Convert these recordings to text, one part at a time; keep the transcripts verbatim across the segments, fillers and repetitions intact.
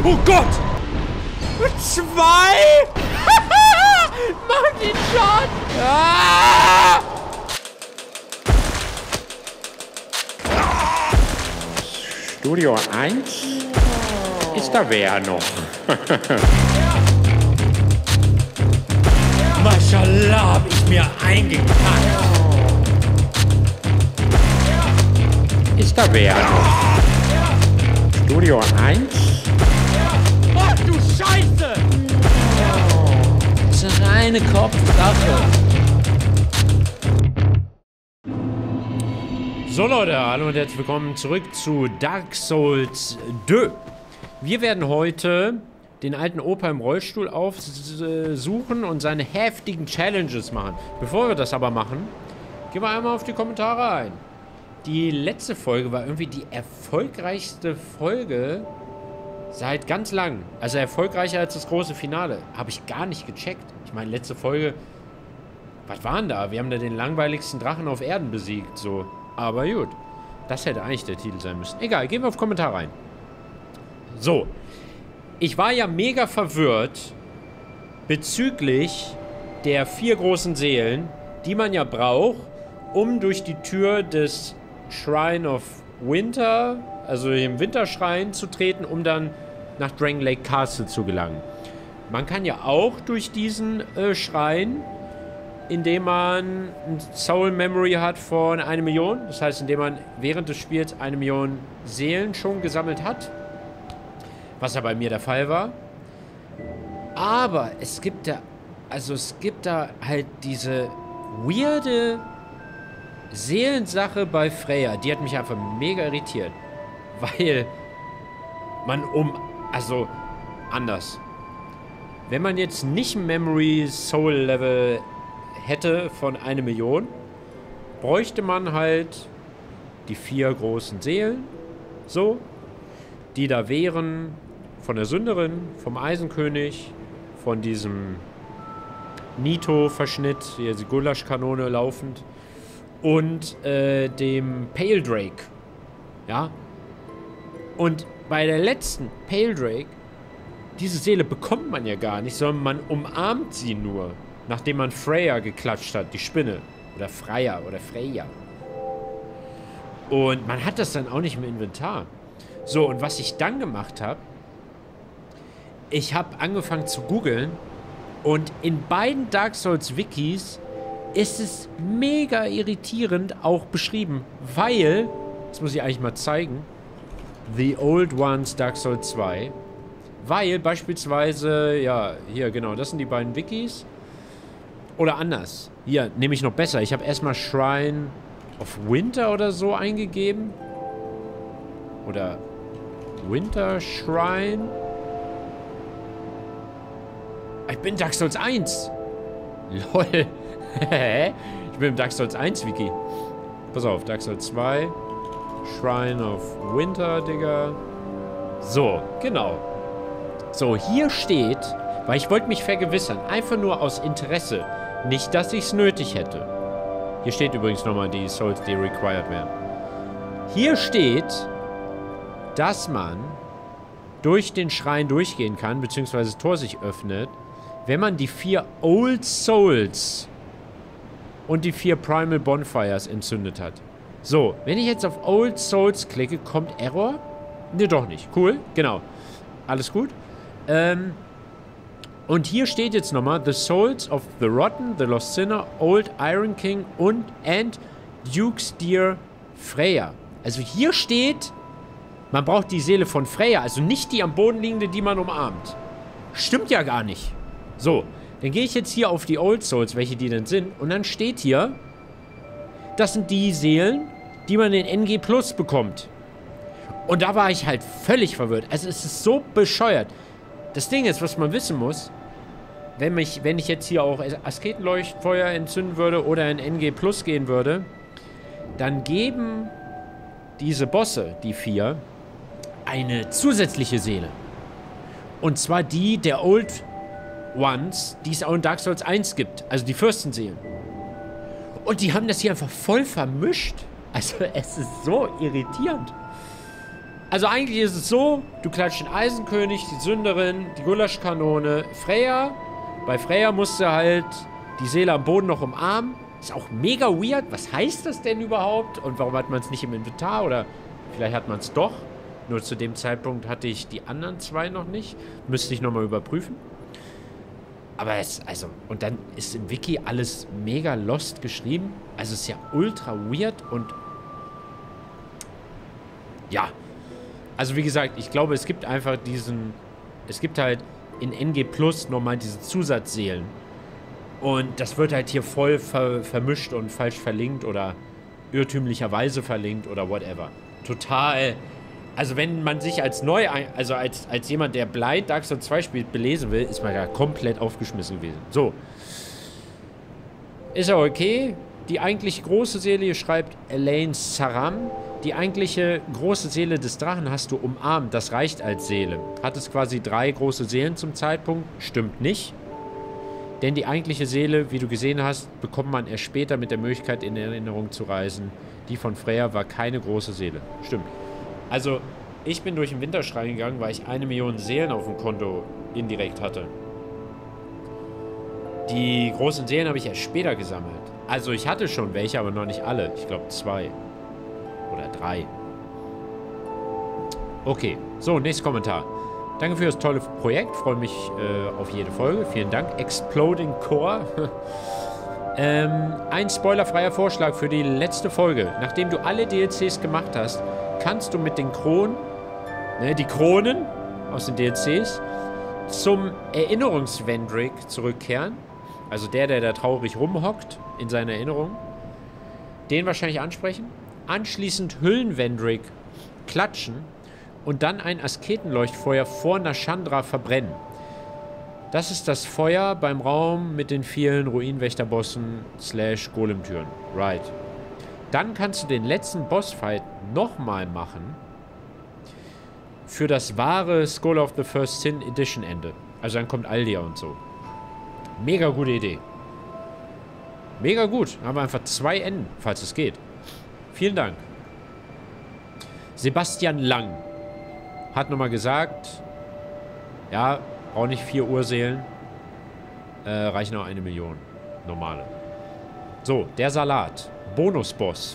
Oh Gott! Zwei! Mach ihn schon! Ah! Studio eins? Ist da wer noch? Maschallah, hab ich mir eingekackt. Ist da wer noch? Studio eins? Ach du Scheiße! Das ist eine reine Kopfsache. So Leute, hallo und herzlich willkommen zurück zu Dark Souls zwei. Wir werden heute den alten Opa im Rollstuhl aufsuchen und seine heftigen Challenges machen. Bevor wir das aber machen, gehen wir einmal auf die Kommentare ein. Die letzte Folge war irgendwie die erfolgreichste Folge seit ganz lang. Also erfolgreicher als das große Finale. Habe ich gar nicht gecheckt. Ich meine, letzte Folge, was waren da? Wir haben da den langweiligsten Drachen auf Erden besiegt, so. Aber gut, das hätte eigentlich der Titel sein müssen. Egal, gehen wir auf Kommentare rein. So, ich war ja mega verwirrt bezüglich der vier großen Seelen, die man ja braucht, um durch die Tür des Shrine of Winter, also im Winterschrein zu treten, um dann nach Dragon Lake Castle zu gelangen. Man kann ja auch durch diesen äh, Schrein, indem man ein Soul Memory hat von eine Million. Das heißt, indem man während des Spiels eine Million Seelen schon gesammelt hat. Was ja bei mir der Fall war. Aber es gibt da, also es gibt da halt diese weirde Seelensache bei Freya. Die hat mich einfach mega irritiert. Weil man um, also anders. Wenn man jetzt nicht Memory Soul Level hätte von eine Million, bräuchte man halt die vier großen Seelen, so, die da wären von der Sünderin, vom Eisenkönig, von diesem Nito-Verschnitt, hier die Gulaschkanone laufend, und äh, dem Pale Drake, ja, und bei der letzten Pale Drake, diese Seele bekommt man ja gar nicht, sondern man umarmt sie nur, nachdem man Freya geklatscht hat, die Spinne. Oder Freya oder Freya. Und man hat das dann auch nicht im Inventar. So, und was ich dann gemacht habe, ich habe angefangen zu googeln und in beiden Dark Souls Wikis ist es mega irritierend auch beschrieben, weil, das muss ich eigentlich mal zeigen, The Old Ones Dark Souls zwei, weil beispielsweise, ja, hier genau, das sind die beiden Wikis. Oder anders. Hier, nehme ich noch besser. Ich habe erstmal Shrine of Winter oder so eingegeben. Oder Winter Shrine. Ich bin Dark Souls eins. Lol. Ich bin im Dark Souls eins Wiki. Pass auf, Dark Souls zwei. Shrine of Winter, Digga. So, genau. So, hier steht, weil ich wollte mich vergewissern, einfach nur aus Interesse. Nicht, dass ich es nötig hätte. Hier steht übrigens nochmal die Souls, die required werden. Hier steht, dass man durch den Schrein durchgehen kann, beziehungsweise das Tor sich öffnet, wenn man die vier Old Souls und die vier Primal Bonfires entzündet hat. So, wenn ich jetzt auf Old Souls klicke, kommt Error? Ne, doch nicht. Cool, genau. Alles gut. Ähm... Und hier steht jetzt nochmal, The Souls of the Rotten, The Lost Sinner, Old Iron King und and Duke's Dear Freya. Also hier steht, man braucht die Seele von Freya, also nicht die am Boden liegende, die man umarmt. Stimmt ja gar nicht. So, dann gehe ich jetzt hier auf die Old Souls, welche die denn sind, und dann steht hier, das sind die Seelen, die man in N G Plus bekommt. Und da war ich halt völlig verwirrt. Also es ist so bescheuert. Das Ding ist, was man wissen muss, wenn, mich, wenn ich jetzt hier auch Asketenleuchtfeuer entzünden würde oder in N G Plus gehen würde, dann geben diese Bosse, die vier, eine zusätzliche Seele. Und zwar die der Old Ones, die es auch in Dark Souls eins gibt. Also die Fürstenseelen. Und die haben das hier einfach voll vermischt. Also es ist so irritierend. Also eigentlich ist es so, du klatscht den Eisenkönig, die Sünderin, die Gulaschkanone, Freya. Bei Freya musst du halt die Seele am Boden noch umarmen. Ist auch mega weird. Was heißt das denn überhaupt? Und warum hat man es nicht im Inventar? Oder vielleicht hat man es doch. Nur zu dem Zeitpunkt hatte ich die anderen zwei noch nicht. Müsste ich nochmal überprüfen. Aber es, also, und dann ist im Wiki alles mega lost geschrieben. Also es ist ja ultra weird und ja. Also wie gesagt, ich glaube, es gibt einfach diesen, es gibt halt in N G Plus nochmal diese Zusatzseelen. Und das wird halt hier voll ver vermischt und falsch verlinkt oder irrtümlicherweise verlinkt oder whatever. Total. Also wenn man sich als neu, also als, als jemand, der blind Dark Souls zwei spielt, belesen will, ist man ja komplett aufgeschmissen gewesen. So. Ist ja okay. Die eigentlich große Seele, hier schreibt Elaine Saram. Die eigentliche große Seele des Drachen hast du umarmt. Das reicht als Seele. Hat es quasi drei große Seelen zum Zeitpunkt? Stimmt nicht. Denn die eigentliche Seele, wie du gesehen hast, bekommt man erst später mit der Möglichkeit, in Erinnerung zu reisen. Die von Freya war keine große Seele. Stimmt. Also, ich bin durch den Winterschrein gegangen, weil ich eine Million Seelen auf dem Konto indirekt hatte. Die großen Seelen habe ich erst später gesammelt. Also, ich hatte schon welche, aber noch nicht alle. Ich glaube, zwei. Oder drei. Okay. So, nächster Kommentar. Danke für das tolle Projekt. Freue mich äh, auf jede Folge. Vielen Dank. Exploding Core. ähm, ein spoilerfreier Vorschlag für die letzte Folge. Nachdem du alle D L Cs gemacht hast, kannst du mit den Kronen, ne, die Kronen aus den D L Cs, zum Erinnerungs-Vendrick zurückkehren. Also der, der da traurig rumhockt in seiner Erinnerung. Den wahrscheinlich ansprechen. Anschließend Hüllen-Vendrick klatschen und dann ein Asketenleuchtfeuer vor Nashandra verbrennen. Das ist das Feuer beim Raum mit den vielen Ruinenwächterbossen slash Golemtüren. Right. Dann kannst du den letzten Bossfight nochmal machen für das wahre Skull of the First Sin Edition Ende. Also dann kommt Aldia und so. Mega gute Idee. Mega gut. Haben wir einfach zwei Enden, falls es geht. Vielen Dank. Sebastian Lang hat nochmal gesagt, ja, brauche nicht vier Urseelen, äh, reichen auch eine Million. Normale. So, der Salat. Bonusboss.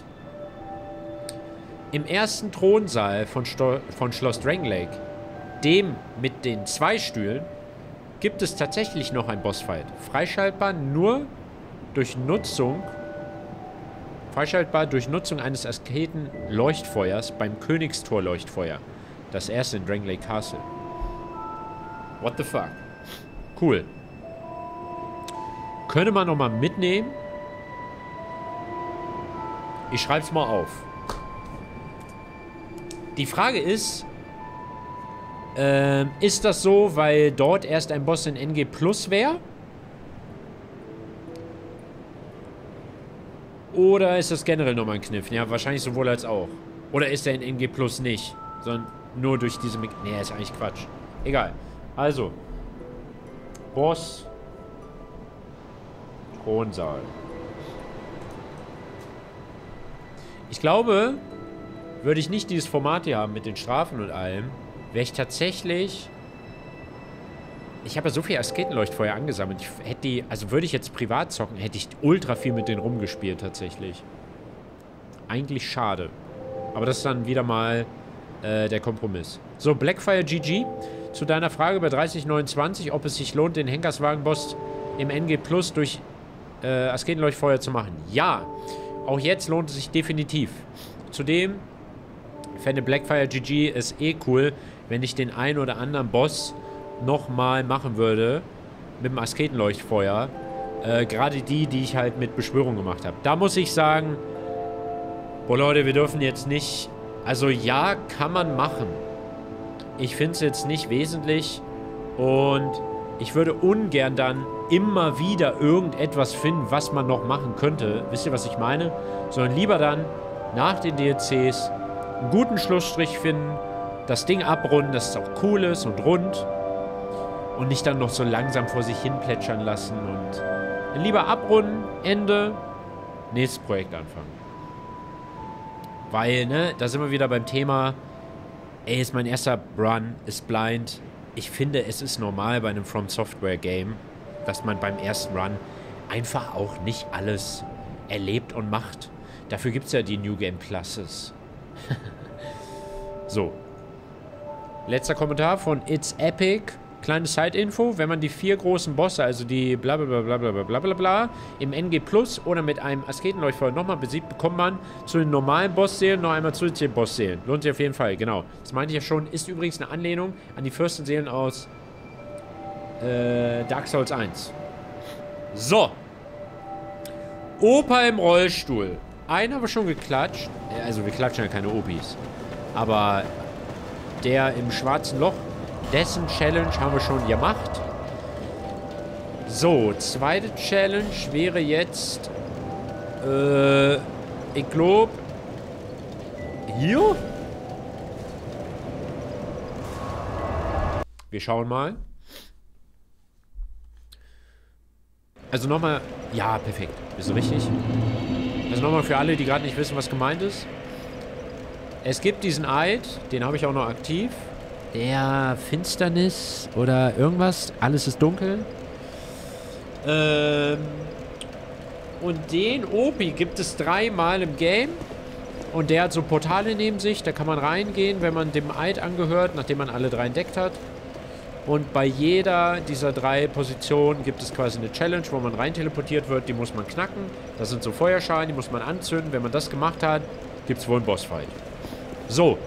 Im ersten Thronsaal von, Sto von Schloss Drangleic, dem mit den zwei Stühlen, gibt es tatsächlich noch ein Bossfight. Freischaltbar nur durch Nutzung Freischaltbar durch Nutzung eines Asketen-Leuchtfeuers beim Königstor-Leuchtfeuer. Das erste in Drangleic Castle. What the fuck? Cool. Könnte man nochmal mitnehmen? Ich schreib's mal auf. Die Frage ist, ähm, ist das so, weil dort erst ein Boss in N G Plus wäre? Oder ist das generell nochmal ein Kniff? Ja, wahrscheinlich sowohl als auch. Oder ist er in N G Plus nicht? Sondern nur durch diese... Me nee, ist eigentlich Quatsch. Egal. Also. Boss. Thronsaal. Ich glaube, würde ich nicht dieses Format hier haben mit den Strafen und allem, wäre ich tatsächlich... Ich habe ja so viel Asketenleuchtfeuer angesammelt. Ich hätte die, also würde ich jetzt privat zocken, hätte ich ultra viel mit denen rumgespielt tatsächlich. Eigentlich schade. Aber das ist dann wieder mal äh, der Kompromiss. So, Blackfire G G. Zu deiner Frage bei dreißig neunundzwanzig, ob es sich lohnt, den Henkerswagen-Boss im N G Plus durch äh, Asketenleuchtfeuer zu machen. Ja, auch jetzt lohnt es sich definitiv. Zudem fände Blackfire G G es eh cool, wenn ich den einen oder anderen Boss nochmal machen würde mit dem Asketenleuchtfeuer. Äh, gerade die, die ich halt mit Beschwörung gemacht habe. Da muss ich sagen, boah Leute, wir dürfen jetzt nicht... Also ja, kann man machen. Ich finde es jetzt nicht wesentlich und ich würde ungern dann immer wieder irgendetwas finden, was man noch machen könnte. Wisst ihr, was ich meine? Sondern lieber dann nach den D L Cs einen guten Schlussstrich finden, das Ding abrunden, dass es auch cool ist und rund. Und nicht dann noch so langsam vor sich hin plätschern lassen und dann lieber abrunden, Ende, nächstes Projekt anfangen. Weil, ne, da sind wir wieder beim Thema, Ey, ist mein erster Run, ist blind. Ich finde, es ist normal bei einem From Software Game, dass man beim ersten Run einfach auch nicht alles erlebt und macht. Dafür gibt es ja die New Game Pluses. So. Letzter Kommentar von It's Epic. Kleine Side-Info, wenn man die vier großen Bosse, also die bla bla bla bla bla bla bla, im N G Plus oder mit einem Asketenleuchtfeuer nochmal besiegt, bekommt man zu den normalen Bossseelen noch einmal zusätzliche Bossseelen. Lohnt sich auf jeden Fall, genau. Das meinte ich ja schon, ist übrigens eine Anlehnung an die Fürstenseelen aus äh, Dark Souls eins. So. Opa im Rollstuhl. Einen haben wir schon geklatscht. Also wir klatschen ja keine Opis. Aber der im schwarzen Loch, dessen Challenge haben wir schon gemacht. So, zweite Challenge wäre jetzt, äh, ich glaube, hier? Wir schauen mal. Also nochmal, ja, perfekt, ist richtig. Also nochmal für alle, die gerade nicht wissen, was gemeint ist. Es gibt diesen Eid, den habe ich auch noch aktiv. Der Finsternis oder irgendwas. Alles ist dunkel. Ähm, und den Opi gibt es dreimal im Game. Und der hat so Portale neben sich. Da kann man reingehen, wenn man dem Eid angehört, nachdem man alle drei entdeckt hat. Und bei jeder dieser drei Positionen gibt es quasi eine Challenge, wo man rein teleportiert wird. Die muss man knacken. Das sind so Feuerschalen, die muss man anzünden. Wenn man das gemacht hat, gibt es wohl einen Bossfight. So.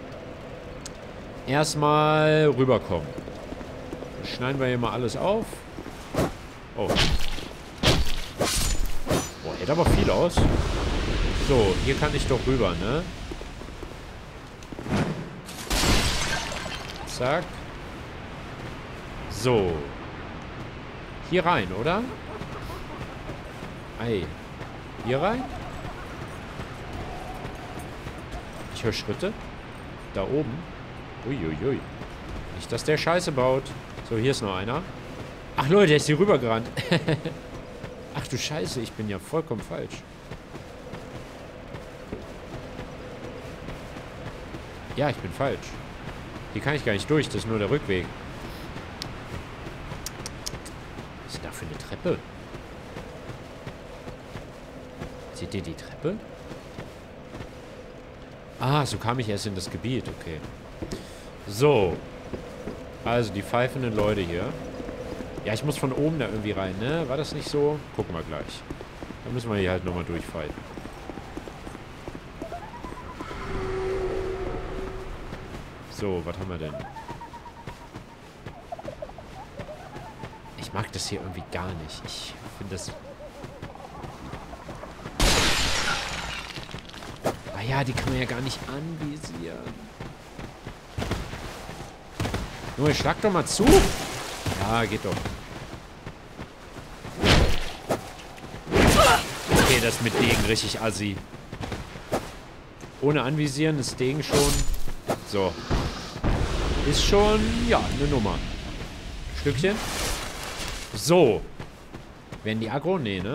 Erstmal rüberkommen. Dann schneiden wir hier mal alles auf. Oh. Boah, hält aber viel aus. So, hier kann ich doch rüber, ne? Zack. So. Hier rein, oder? Ei. Hier rein? Ich höre Schritte. Da oben. Uiuiui. Nicht, dass der Scheiße baut. So, hier ist noch einer. Ach Leute, der ist hier rübergerannt. Ach du Scheiße, ich bin ja vollkommen falsch. Ja, ich bin falsch. Hier kann ich gar nicht durch, das ist nur der Rückweg. Was ist denn da für eine Treppe? Seht ihr die Treppe? Ah, so kam ich erst in das Gebiet, okay. So. Also, die pfeifenden Leute hier. Ja, ich muss von oben da irgendwie rein, ne? War das nicht so? Gucken wir gleich. Da müssen wir hier halt nochmal durchfighten. So, was haben wir denn? Ich mag das hier irgendwie gar nicht. Ich finde das... Ah ja, die kann man ja gar nicht anvisieren. Junge, schlag doch mal zu. Ja, geht doch. Okay, das mit Degen richtig assi. Ohne anvisieren ist Degen schon... So. Ist schon, ja, eine Nummer. Stückchen. So. Werden die aggro? Nee, ne?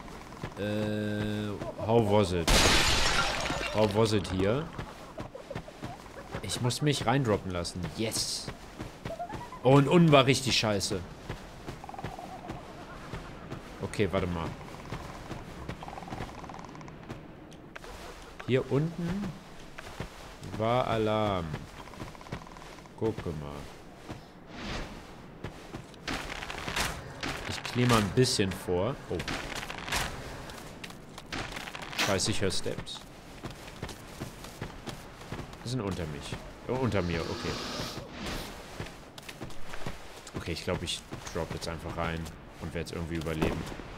Äh, how was it? How was it hier? Ich muss mich reindroppen lassen. Yes. Oh, und unten war richtig scheiße. Okay, warte mal. Hier unten war Alarm. Gucke mal. Ich knie mal ein bisschen vor. Oh. Scheiße, ich höre Steps. Die sind unter mich. Oh, unter mir, okay. Okay, ich glaube, ich drop jetzt einfach rein und werde es irgendwie überleben.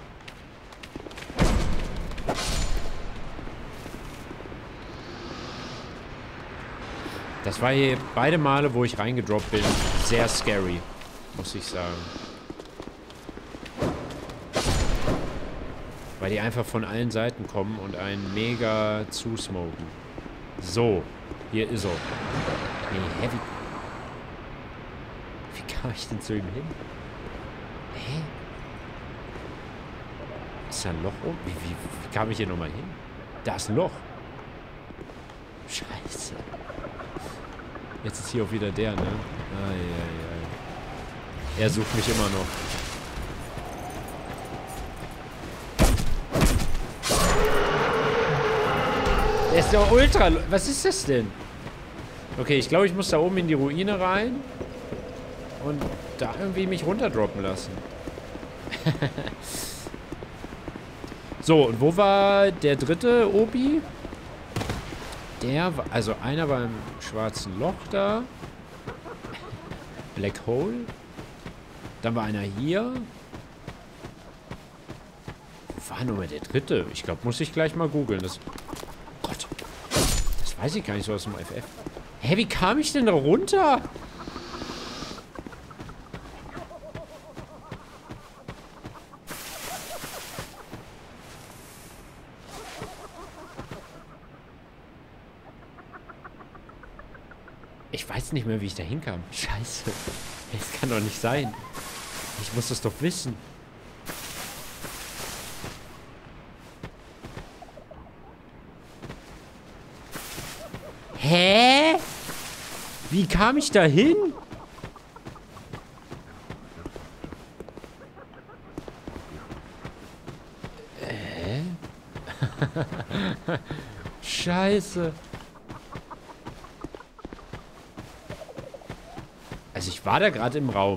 Das war hier beide Male, wo ich reingedroppt bin, sehr scary, muss ich sagen. Weil die einfach von allen Seiten kommen und einen mega zusmoken. So, hier ist er. Nee, heavy. Wie kam ich denn zu ihm hin? Hä? Ist da ein Loch oben? Wie, wie, wie kam ich hier nochmal hin? Da ist ein Loch. Scheiße. Jetzt ist hier auch wieder der, ne? Ai, ai, ai. Er sucht mich immer noch. Der ist doch ultra... Was ist das denn? Okay, ich glaube, ich muss da oben in die Ruine rein. Und da irgendwie mich runterdroppen lassen. So, und wo war der dritte Obi? Der war... Also einer war im schwarzen Loch da. Black Hole. Dann war einer hier. Wo war nochmal der dritte? Ich glaube, muss ich gleich mal googeln. Das... Gott. Das weiß ich gar nicht so aus dem F F. Hä, wie kam ich denn da runter? Ich weiß nicht mehr, wie ich da hinkam. Scheiße. Das kann doch nicht sein. Ich muss das doch wissen. Hä? Wie kam ich da hin? Äh? Scheiße. Also ich war da gerade im Raum.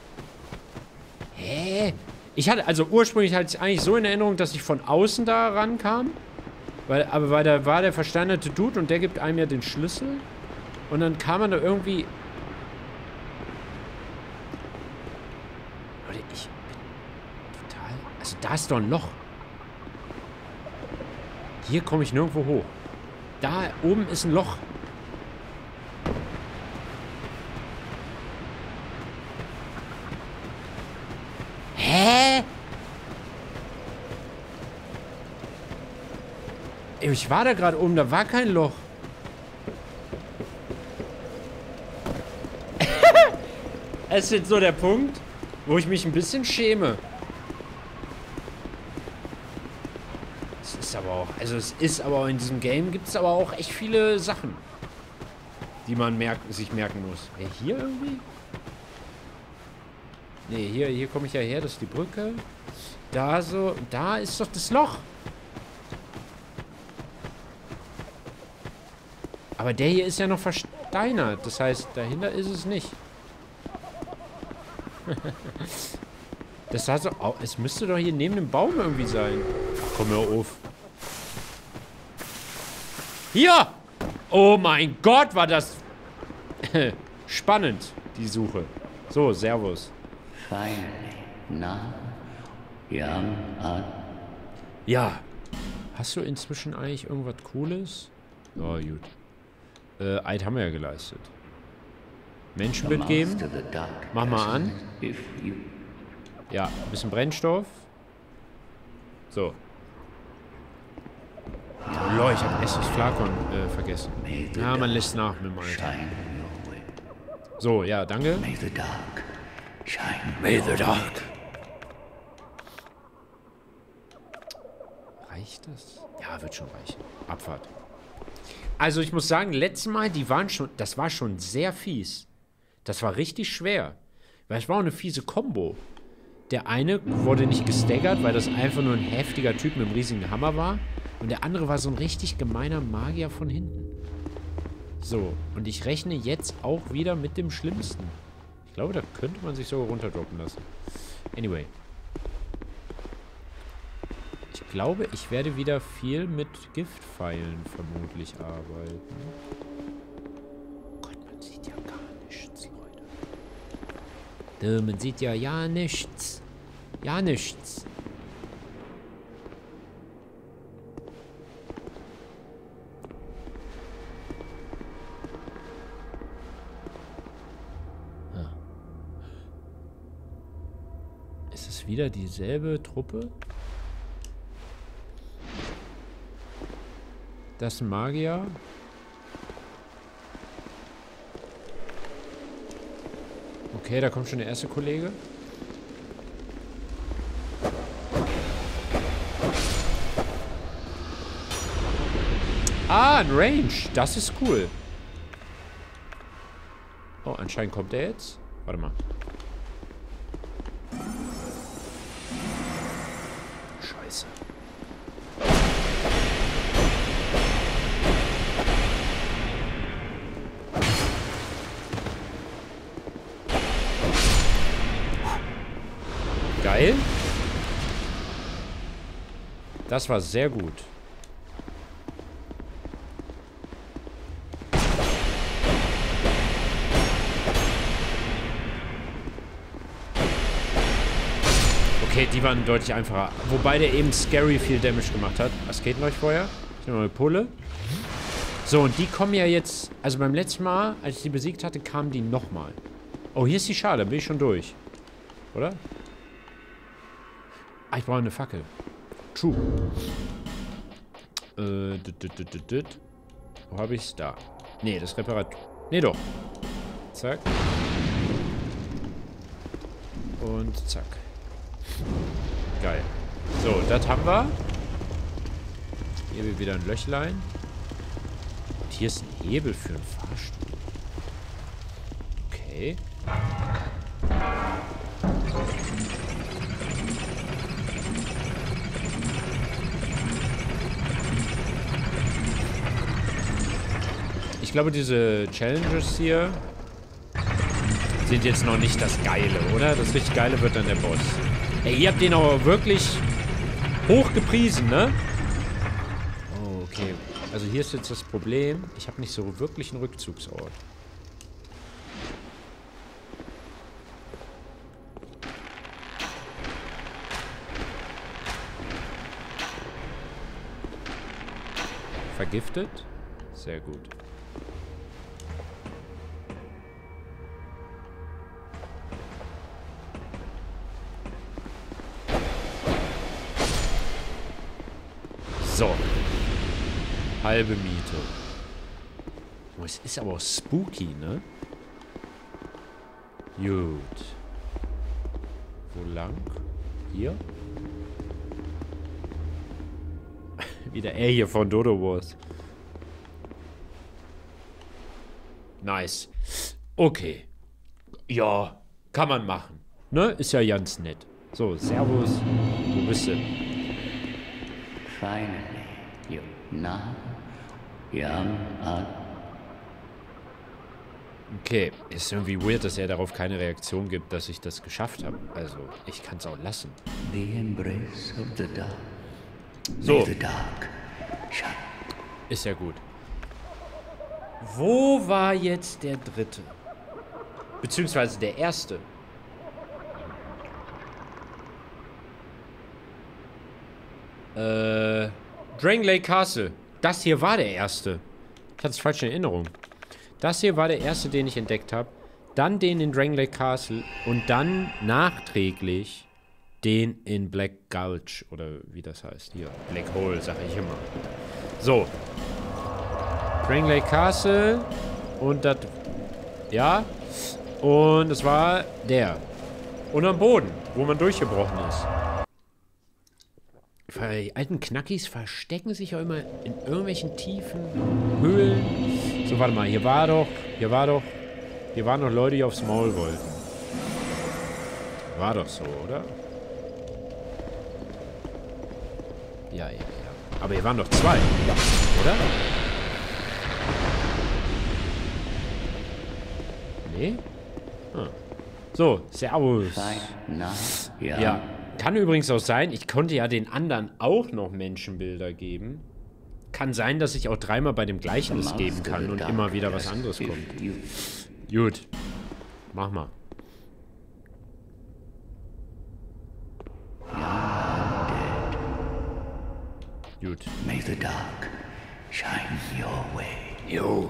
Hä? Ich hatte, also ursprünglich hatte ich eigentlich so in Erinnerung, dass ich von außen da rankam. Weil, aber weil da war der versteinerte Dude und der gibt einem ja den Schlüssel. Und dann kam man da irgendwie... Leute, ich bin total... Also da ist doch ein Loch. Hier komme ich nirgendwo hoch. Da oben ist ein Loch. Hä? Ich war da gerade oben, da war kein Loch. Es ist jetzt so der Punkt, wo ich mich ein bisschen schäme. Es ist aber auch, also es ist aber auch in diesem Game gibt es aber auch echt viele Sachen, die man merk sich merken muss. Hey, hier irgendwie? Ne, hier, hier komme ich ja her, das ist die Brücke. Da so, da ist doch das Loch. Aber der hier ist ja noch versteinert. Das heißt, dahinter ist es nicht. Das sah so aus. Es müsste doch hier neben dem Baum irgendwie sein. Ach, komm hör auf. Hier! Oh mein Gott, war das spannend, die Suche. So, Servus. Ja. Hast du inzwischen eigentlich irgendwas Cooles? Oh, gut. Äh, Eid haben wir ja geleistet. Menschenbild geben. Mach mal an. Ja, ein bisschen Brennstoff. So. Oh, Leute, ich hab echt das Flakon äh, vergessen. Ja, man lässt nach mit dem Alter. So, ja, danke. May the dark shine. May the dark. Reicht das? Ja, wird schon reichen. Abfahrt. Also ich muss sagen, letztes Mal, die waren schon, das war schon sehr fies. Das war richtig schwer. Weil es war auch eine fiese Kombo. Der eine wurde nicht gestaggert, weil das einfach nur ein heftiger Typ mit einem riesigen Hammer war. Und der andere war so ein richtig gemeiner Magier von hinten. So, und ich rechne jetzt auch wieder mit dem Schlimmsten. Ich glaube, da könnte man sich sogar runterdroppen lassen. Anyway. Ich glaube, ich werde wieder viel mit Giftpfeilen vermutlich arbeiten. Gott, man sieht ja gar nichts, Leute. Man sieht ja ja nichts. Ja nichts. Ah. Ist es wieder dieselbe Truppe? Das ist ein Magier. Okay, da kommt schon der erste Kollege. Ah, ein Range. Das ist cool. Oh, anscheinend kommt der jetzt. Warte mal. Scheiße. Geil. Das war sehr gut. Okay, die waren deutlich einfacher. Wobei der eben scary viel Damage gemacht hat. Was geht noch vorher? Ich nehme mal eine Pulle. So, und die kommen ja jetzt... Also beim letzten Mal, als ich die besiegt hatte, kamen die nochmal. Oh, hier ist die Schale. Da bin ich schon durch. Oder? Ah, ich brauche eine Fackel. True. Äh, dit, dit, dit, dit, dit. Wo habe ich's? Da. Nee, das Reparatur. Nee, doch. Zack. Und zack. Geil. So, das haben wir. Hier wieder ein Löchlein. Und hier ist ein Hebel für einen Fahrstuhl. Okay. Ich glaube, diese Challenges hier sind jetzt noch nicht das Geile, oder? Das richtig Geile wird dann der Boss. Ey, ihr habt den aber wirklich hoch gepriesen, ne? Oh, okay. Also hier ist jetzt das Problem. Ich habe nicht so wirklich einen Rückzugsort. Vergiftet? Sehr gut. So. Halbe Miete. Oh, es ist aber auch spooky, ne? Gut. Wo lang? Hier? Wieder er hier von Dodo Wars. Nice. Okay. Ja, kann man machen. Ne? Ist ja ganz nett. So, Servus. Wo bist du? Finally, you now young are. Okay, ist irgendwie weird, dass er darauf keine Reaktion gibt, dass ich das geschafft habe. Also, ich kann es auch lassen. The embrace of the dark. So. May the dark shine. Ist ja gut. Wo war jetzt der dritte? Beziehungsweise der erste. Äh, Drangleic Castle. Das hier war der erste. Ich hatte es falsch in Erinnerung. Das hier war der erste, den ich entdeckt habe. Dann den in Drangleic Castle. Und dann nachträglich den in Black Gulch. Oder wie das heißt. Hier, Black Hole, sag ich immer. So. Drangleic Castle. Und das... Ja. Und es war der. Und am Boden, wo man durchgebrochen ist. Die alten Knackis verstecken sich auch immer in irgendwelchen tiefen Höhlen. So, warte mal, hier war doch, hier war doch, hier waren noch Leute, die aufs Maul wollten. War doch so, oder? Ja, ja, ja. Aber hier waren doch zwei, oder? Nee? Ah. So, Servus. Ja. Kann übrigens auch sein, ich konnte ja den anderen auch noch Menschenbilder geben. Kann sein, dass ich auch dreimal bei dem gleichen es geben kann und immer wieder was anderes kommt. Gut. Mach mal. Gut. May the dark shine your way. Jo.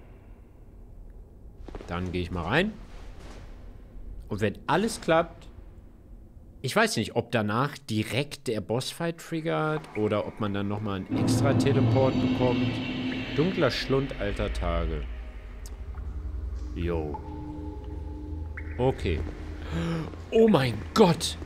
Dann gehe ich mal rein. Und wenn alles klappt... Ich weiß nicht, ob danach direkt der Bossfight triggert oder ob man dann nochmal einen extra Teleport bekommt. Dunkler Schlund alter Tage. Jo. Okay. Oh mein Gott.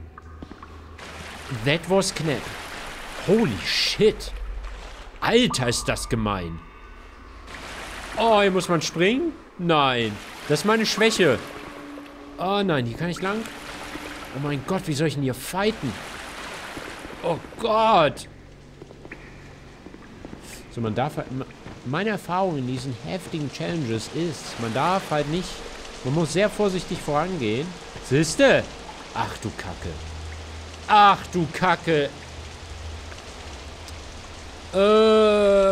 That was knapp. Holy shit. Alter, ist das gemein. Oh, hier muss man springen? Nein. Das ist meine Schwäche. Oh nein, hier kann ich lang. Oh mein Gott, wie soll ich denn hier fighten? Oh Gott. So, man darf halt... Meine Erfahrung in diesen heftigen Challenges ist, man darf halt nicht... Man muss sehr vorsichtig vorangehen. Siehste? Ach du Kacke. Ach du Kacke. Äh...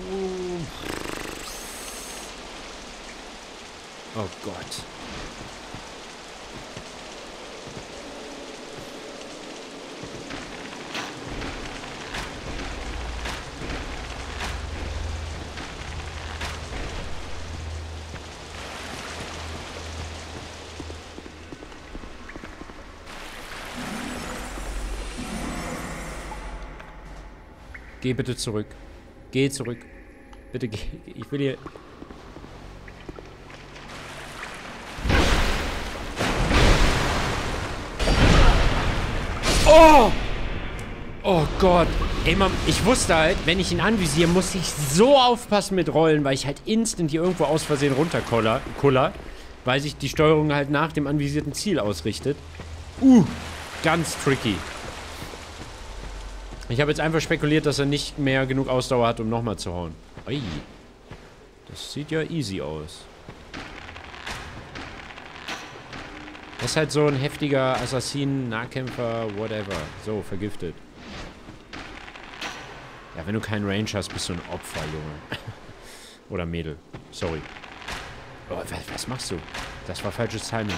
Oh Gott. Geh bitte zurück. Geh zurück. Bitte geh. Ich will hier... Oh! Oh Gott. Ey, Mann, ich wusste halt, wenn ich ihn anvisiere, muss ich so aufpassen mit Rollen, weil ich halt instant hier irgendwo aus Versehen runterkoller, kuller, weil sich die Steuerung halt nach dem anvisierten Ziel ausrichtet. Uh, ganz tricky. Ich habe jetzt einfach spekuliert, dass er nicht mehr genug Ausdauer hat, um nochmal zu hauen. Ui. Das sieht ja easy aus. Das ist halt so ein heftiger Assassin, Nahkämpfer, whatever. So, vergiftet. Ja, wenn du keinen Range hast, bist du ein Opfer, Junge. Oder Mädel. Sorry. Oh, was, was machst du? Das war falsches Timing.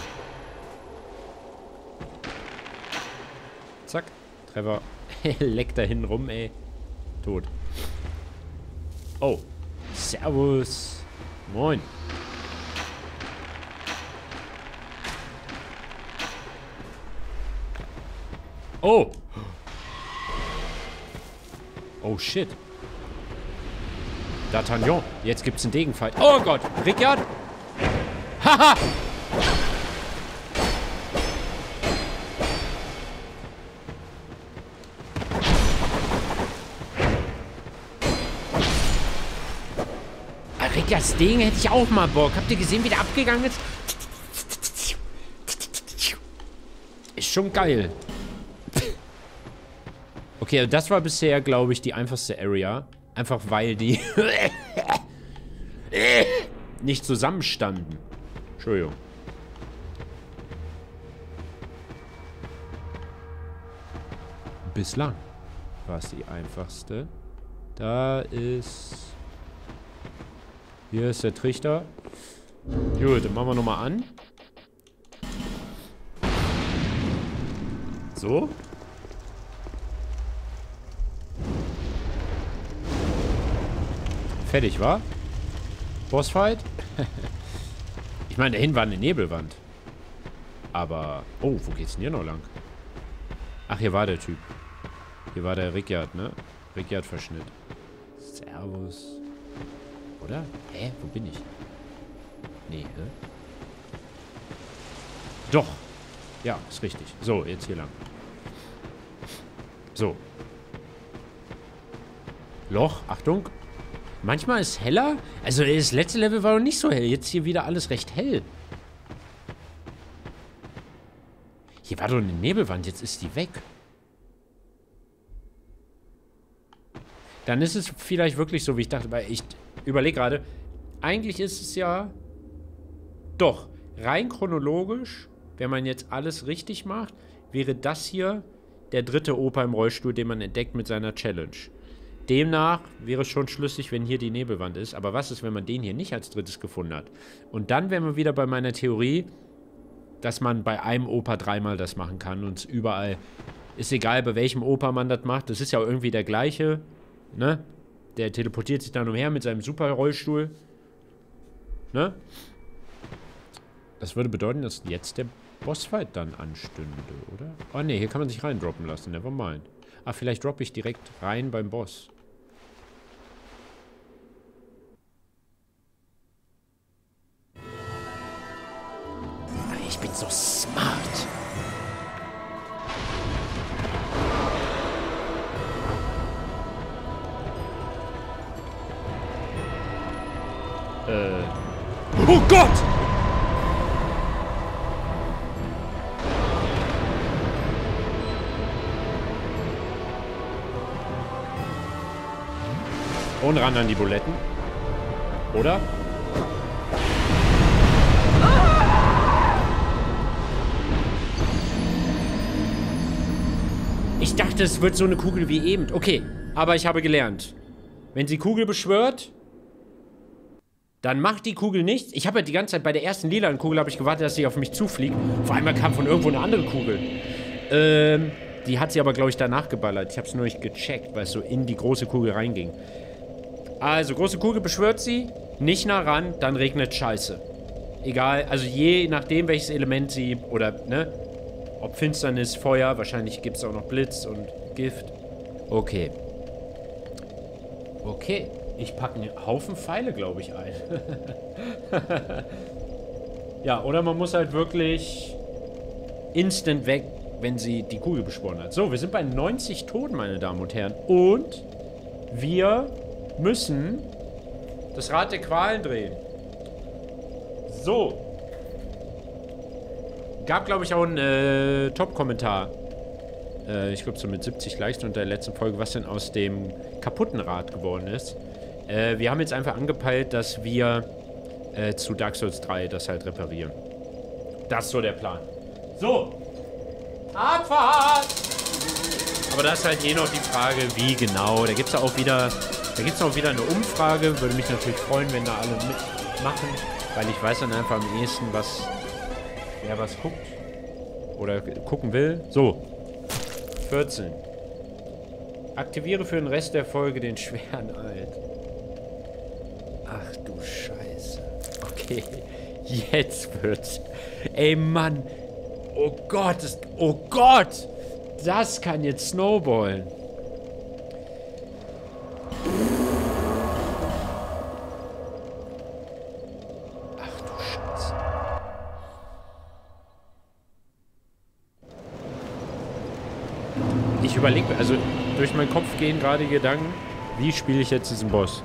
Zack. Treffer. Leckt da hinten rum, ey. Tot. Oh. Servus. Moin. Oh. Oh, shit. D'Artagnan. Jetzt gibt's einen Degenfight. Oh Gott. Rickard. Haha. Das Ding hätte ich auch mal Bock. Habt ihr gesehen, wie der abgegangen ist? Ist schon geil. Okay, das war bisher, glaube ich, die einfachste Area. Einfach weil die nicht zusammenstanden. Entschuldigung. Bislang war es die einfachste. Da ist... Hier ist der Trichter. Gut, dann machen wir nochmal an. So. Fertig, wa? Bossfight? Ich meine, dahin war eine Nebelwand. Aber... Oh, wo geht's denn hier noch lang? Ach, hier war der Typ. Hier war der Rickard, ne? Rickard-Verschnitt. Servus. Oder? Hä? Wo bin ich? Nee, hä? Doch. Ja, ist richtig. So, jetzt hier lang. So. Loch, Achtung. Manchmal ist es heller. Also das letzte Level war noch nicht so hell. Jetzt hier wieder alles recht hell. Hier war doch eine Nebelwand. Jetzt ist die weg. Dann ist es vielleicht wirklich so, wie ich dachte. Weil ich überlege gerade. Eigentlich ist es ja... Doch. Rein chronologisch, wenn man jetzt alles richtig macht, wäre das hier der dritte Opa im Rollstuhl, den man entdeckt mit seiner Challenge. Demnach wäre es schon schlüssig, wenn hier die Nebelwand ist. Aber was ist, wenn man den hier nicht als drittes gefunden hat? Und dann wären wir wieder bei meiner Theorie, dass man bei einem Opa dreimal das machen kann. Und es überall ist egal, bei welchem Opa man das macht. Das ist ja irgendwie der gleiche, ne? Der teleportiert sich dann umher mit seinem Super-Rollstuhl. Ne? Das würde bedeuten, dass jetzt der Bossfight dann anstünde, oder? Oh ne, hier kann man sich reindroppen lassen. Never mind. Ah, vielleicht droppe ich direkt rein beim Boss. Ich bin so smart. Äh. Oh Gott! Und ran an die Buletten. Oder? Ich dachte, es wird so eine Kugel wie eben. Okay, aber ich habe gelernt. Wenn sie Kugel beschwört, dann macht die Kugel nichts. Ich habe ja die ganze Zeit bei der ersten lilanen Kugel habe ich gewartet, dass sie auf mich zufliegt. Vor einmal kam von irgendwo eine andere Kugel. Ähm, die hat sie aber, glaube ich, danach geballert. Ich habe es nur nicht gecheckt, weil es so in die große Kugel reinging. Also, große Kugel beschwört sie, nicht nah ran, dann regnet Scheiße. Egal, also je nachdem, welches Element sie, oder, ne, ob Finsternis, Feuer, wahrscheinlich gibt es auch noch Blitz und Gift. Okay. Okay. Ich packe einen Haufen Pfeile, glaube ich, ein. Ja, oder man muss halt wirklich instant weg, wenn sie die Kugel beschworen hat. So, wir sind bei neunzig Toten, meine Damen und Herren. Und wir müssen das Rad der Qualen drehen. So. Gab, glaube ich, auch einen äh, Top-Kommentar. Äh, ich glaube, so mit siebzig Likes unter der letzten Folge, was denn aus dem kaputten Rad geworden ist. Äh, wir haben jetzt einfach angepeilt, dass wir äh, zu Dark Souls drei das halt reparieren. Das ist so der Plan. So. Abfahrt! Aber das ist halt eh noch die Frage, wie genau. Da gibt es auch wieder, da gibt's auch wieder eine Umfrage. Würde mich natürlich freuen, wenn da alle mitmachen. Weil ich weiß dann einfach am ehesten, was, wer was guckt. Oder gucken will. So. vierzehn. Aktiviere für den Rest der Folge den schweren Alt. Ach du Scheiße. Okay. Jetzt wird's. Ey, Mann. Oh Gott. Das, oh Gott. Das kann jetzt snowballen. Ach du Scheiße. Ich überlege, also durch meinen Kopf gehen gerade Gedanken, wie spiele ich jetzt diesen Boss?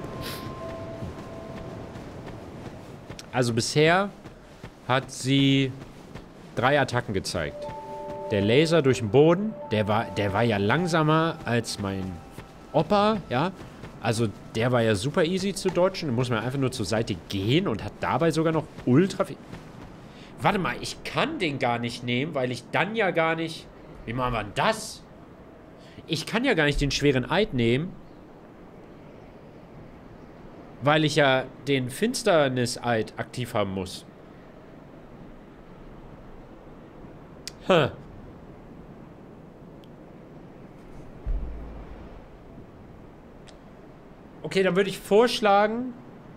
Also bisher hat sie drei Attacken gezeigt. Der Laser durch den Boden, der war, der war ja langsamer als mein Opa, ja. Also der war ja super easy zu dodgen. Da muss man einfach nur zur Seite gehen und hat dabei sogar noch ultra viel... Warte mal, ich kann den gar nicht nehmen, weil ich dann ja gar nicht... Wie machen wir denn das? Ich kann ja gar nicht den schweren Eid nehmen, weil ich ja den Finsternis-Eid aktiv haben muss. Huh. Okay, dann würde ich vorschlagen...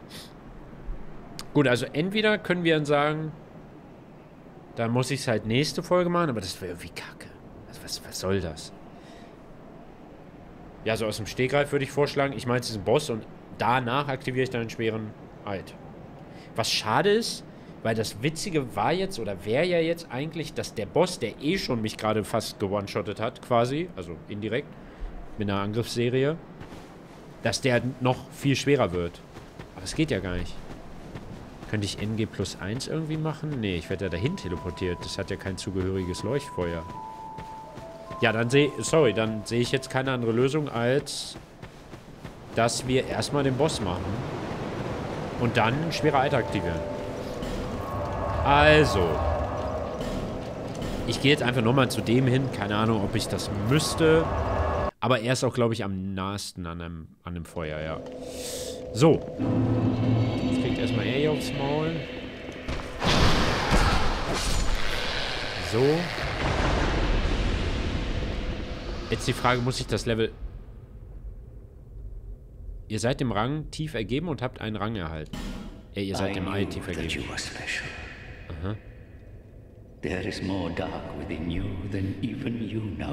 Gut, also entweder können wir dann sagen, dann muss ich es halt nächste Folge machen, aber das wäre irgendwie kacke. Also was, was soll das? Ja, so aus dem Stegreif würde ich vorschlagen, ich meine, es ist ein Boss und danach aktiviere ich dann den schweren Eid. Was schade ist, weil das Witzige war jetzt, oder wäre ja jetzt eigentlich, dass der Boss, der eh schon mich gerade fast ge-one-shottet hat, quasi, also indirekt, mit einer Angriffsserie, dass der noch viel schwerer wird. Aber es geht ja gar nicht. Könnte ich N G plus eins irgendwie machen? Nee, ich werde ja dahin teleportiert. Das hat ja kein zugehöriges Leuchtfeuer. Ja, dann sehe... Sorry, dann sehe ich jetzt keine andere Lösung, als dass wir erstmal den Boss machen. Und dann einen schweren Eid aktivieren. Also. Ich gehe jetzt einfach nochmal zu dem hin. Keine Ahnung, ob ich das müsste. Aber er ist auch, glaube ich, am nahesten an einem, an dem Feuer, ja. So. Jetzt kriegt erstmal er hier aufs Maul. So. Jetzt die Frage, muss ich das Level... Ihr seid dem Rang tief ergeben und habt einen Rang erhalten. Ja, ihr seid dem Eid tief ergeben. Aha. There is more dark within you than even you know.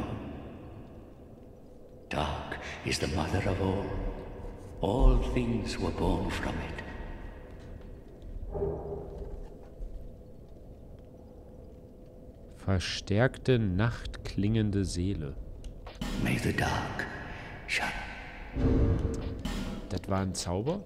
Dark is the mother of all. All things were born from it. Verstärkte, nachtklingende Seele. May the dark shine. Das war ein Zauber?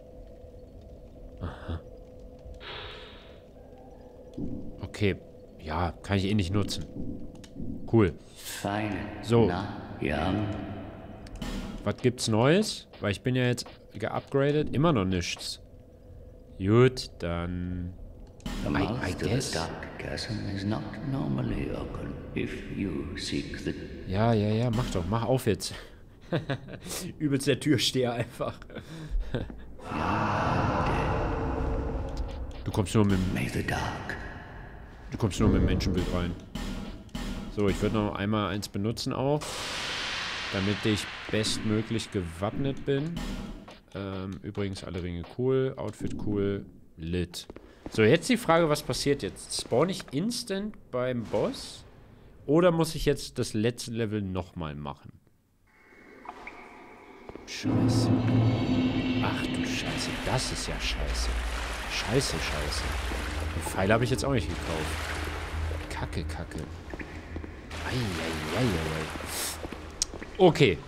Aha. Okay. Ja, Ja, kann ich eh nicht nutzen. Cool. Fine. So. Na, young. Was gibt's Neues? Weil ich bin ja jetzt geupgradet. Immer noch nichts. Gut, dann... The I- mouth I to the guess. dark chasm is not normally open if you seek the... Ja, ja, ja, mach doch. Mach auf jetzt. Übelst der Türsteher einfach. Du kommst nur mit dem... May the dark. Du kommst nur mit dem Menschenbild rein. So, ich würde noch einmal eins benutzen auch. Damit ich bestmöglich gewappnet bin. Ähm, übrigens alle Ringe cool. Outfit cool. Lit. So, jetzt die Frage, was passiert jetzt? Spawn ich instant beim Boss? Oder muss ich jetzt das letzte Level nochmal machen? Scheiße. Ach du Scheiße. Das ist ja scheiße. Scheiße, scheiße. Den Pfeil habe ich jetzt auch nicht gekauft. Kacke, kacke. Eieieiei. Okay.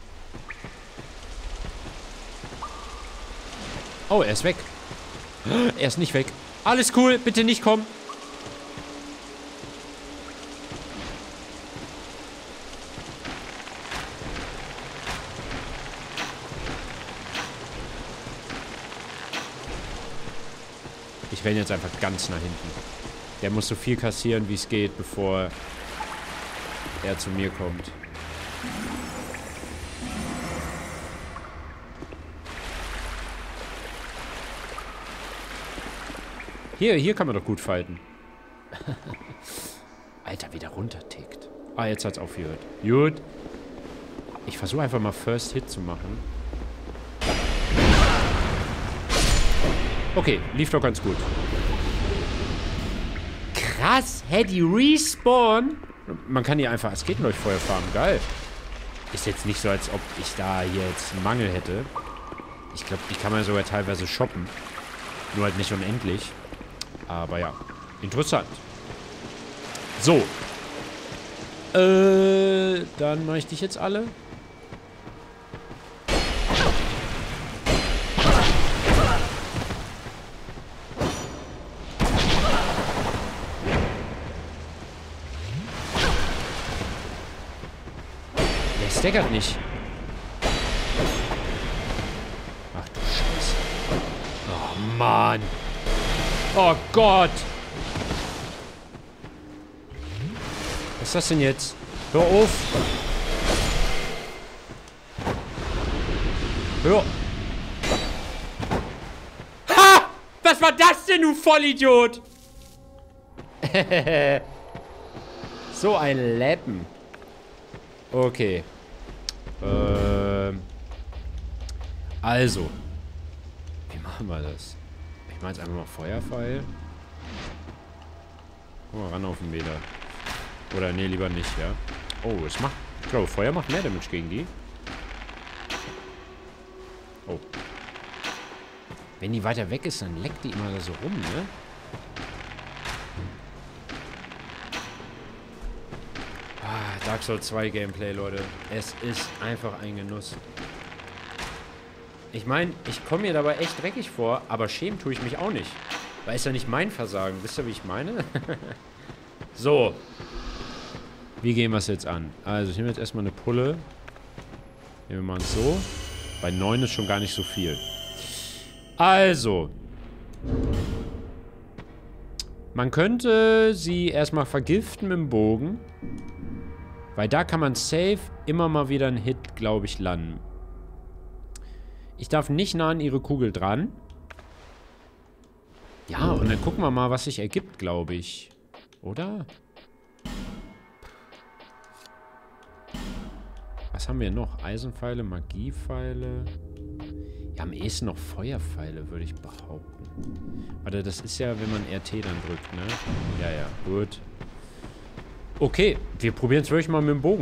Oh, er ist weg. Er ist nicht weg. Alles cool, bitte nicht kommen. Ich renne jetzt einfach ganz nach hinten. Der muss so viel kassieren, wie es geht, bevor er zu mir kommt. Hier, hier kann man doch gut fighten. Alter, wie der runtertickt. Ah, jetzt hat's aufgehört. Gut. Ich versuche einfach mal First Hit zu machen. Okay, lief doch ganz gut. Krass, hä, die respawn? Man kann hier einfach Asketenleuchtfeuer farmen. Geil. Ist jetzt nicht so, als ob ich da hier jetzt einen Mangel hätte. Ich glaube, ich kann mal sogar teilweise shoppen. Nur halt nicht unendlich. Aber ja, interessant. So. Äh, dann mache ich dich jetzt alle. Der staggert nicht. Ach du Scheiße. Oh Mann. Oh Gott! Was ist das denn jetzt? Hör auf! Hör! Ha! Was war das denn, du Vollidiot? So ein Lappen. Okay. Ähm. Also. Wie machen wir das? Ich mache jetzt einfach mal Feuerpfeil. Guck mal ran auf den Meter. Oder nee, lieber nicht, ja. Oh, es macht... Ich glaube, Feuer macht mehr Damage gegen die. Oh. Wenn die weiter weg ist, dann leckt die immer da so rum, ne? Ah, Dark Souls zwei Gameplay, Leute. Es ist einfach ein Genuss. Ich meine, ich komme mir dabei echt dreckig vor, aber schämen tue ich mich auch nicht. Weil ist ja nicht mein Versagen. Wisst ihr, wie ich meine? So. Wie gehen wir es jetzt an? Also, ich nehme jetzt erstmal eine Pulle. Nehmen wir mal so. Bei neun ist schon gar nicht so viel. Also. Man könnte sie erstmal vergiften mit dem Bogen. Weil da kann man safe immer mal wieder einen Hit, glaube ich, landen. Ich darf nicht nah an ihre Kugel dran. Ja, und dann gucken wir mal, was sich ergibt, glaube ich. Oder? Was haben wir noch? Eisenpfeile, Magiepfeile. Ja, am ehesten noch Feuerpfeile, würde ich behaupten. Warte, das ist ja, wenn man R T dann drückt, ne? Ja, ja, gut. Okay, wir probieren es wirklich mal mit dem Bogen.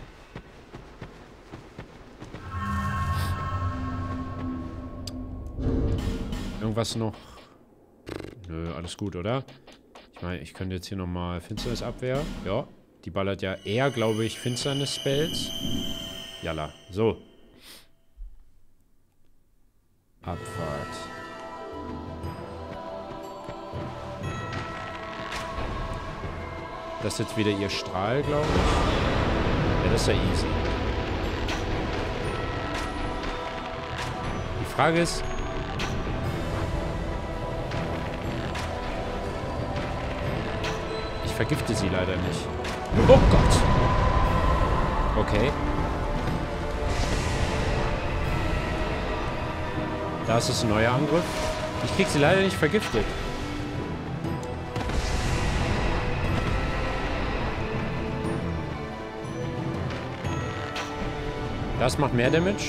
Irgendwas noch? Nö, alles gut, oder? Ich meine, ich könnte jetzt hier nochmal Finsternis-Abwehr. Ja, die ballert ja eher, glaube ich, Finsternis-Spells. Jalla, so. Abfahrt. Das ist jetzt wieder ihr Strahl, glaube ich. Ja, das ist ja easy. Die Frage ist... Ich vergifte sie leider nicht. Oh Gott! Okay. Da ist es ein neuer Angriff. Ich krieg sie leider nicht vergiftet. Das macht mehr Damage.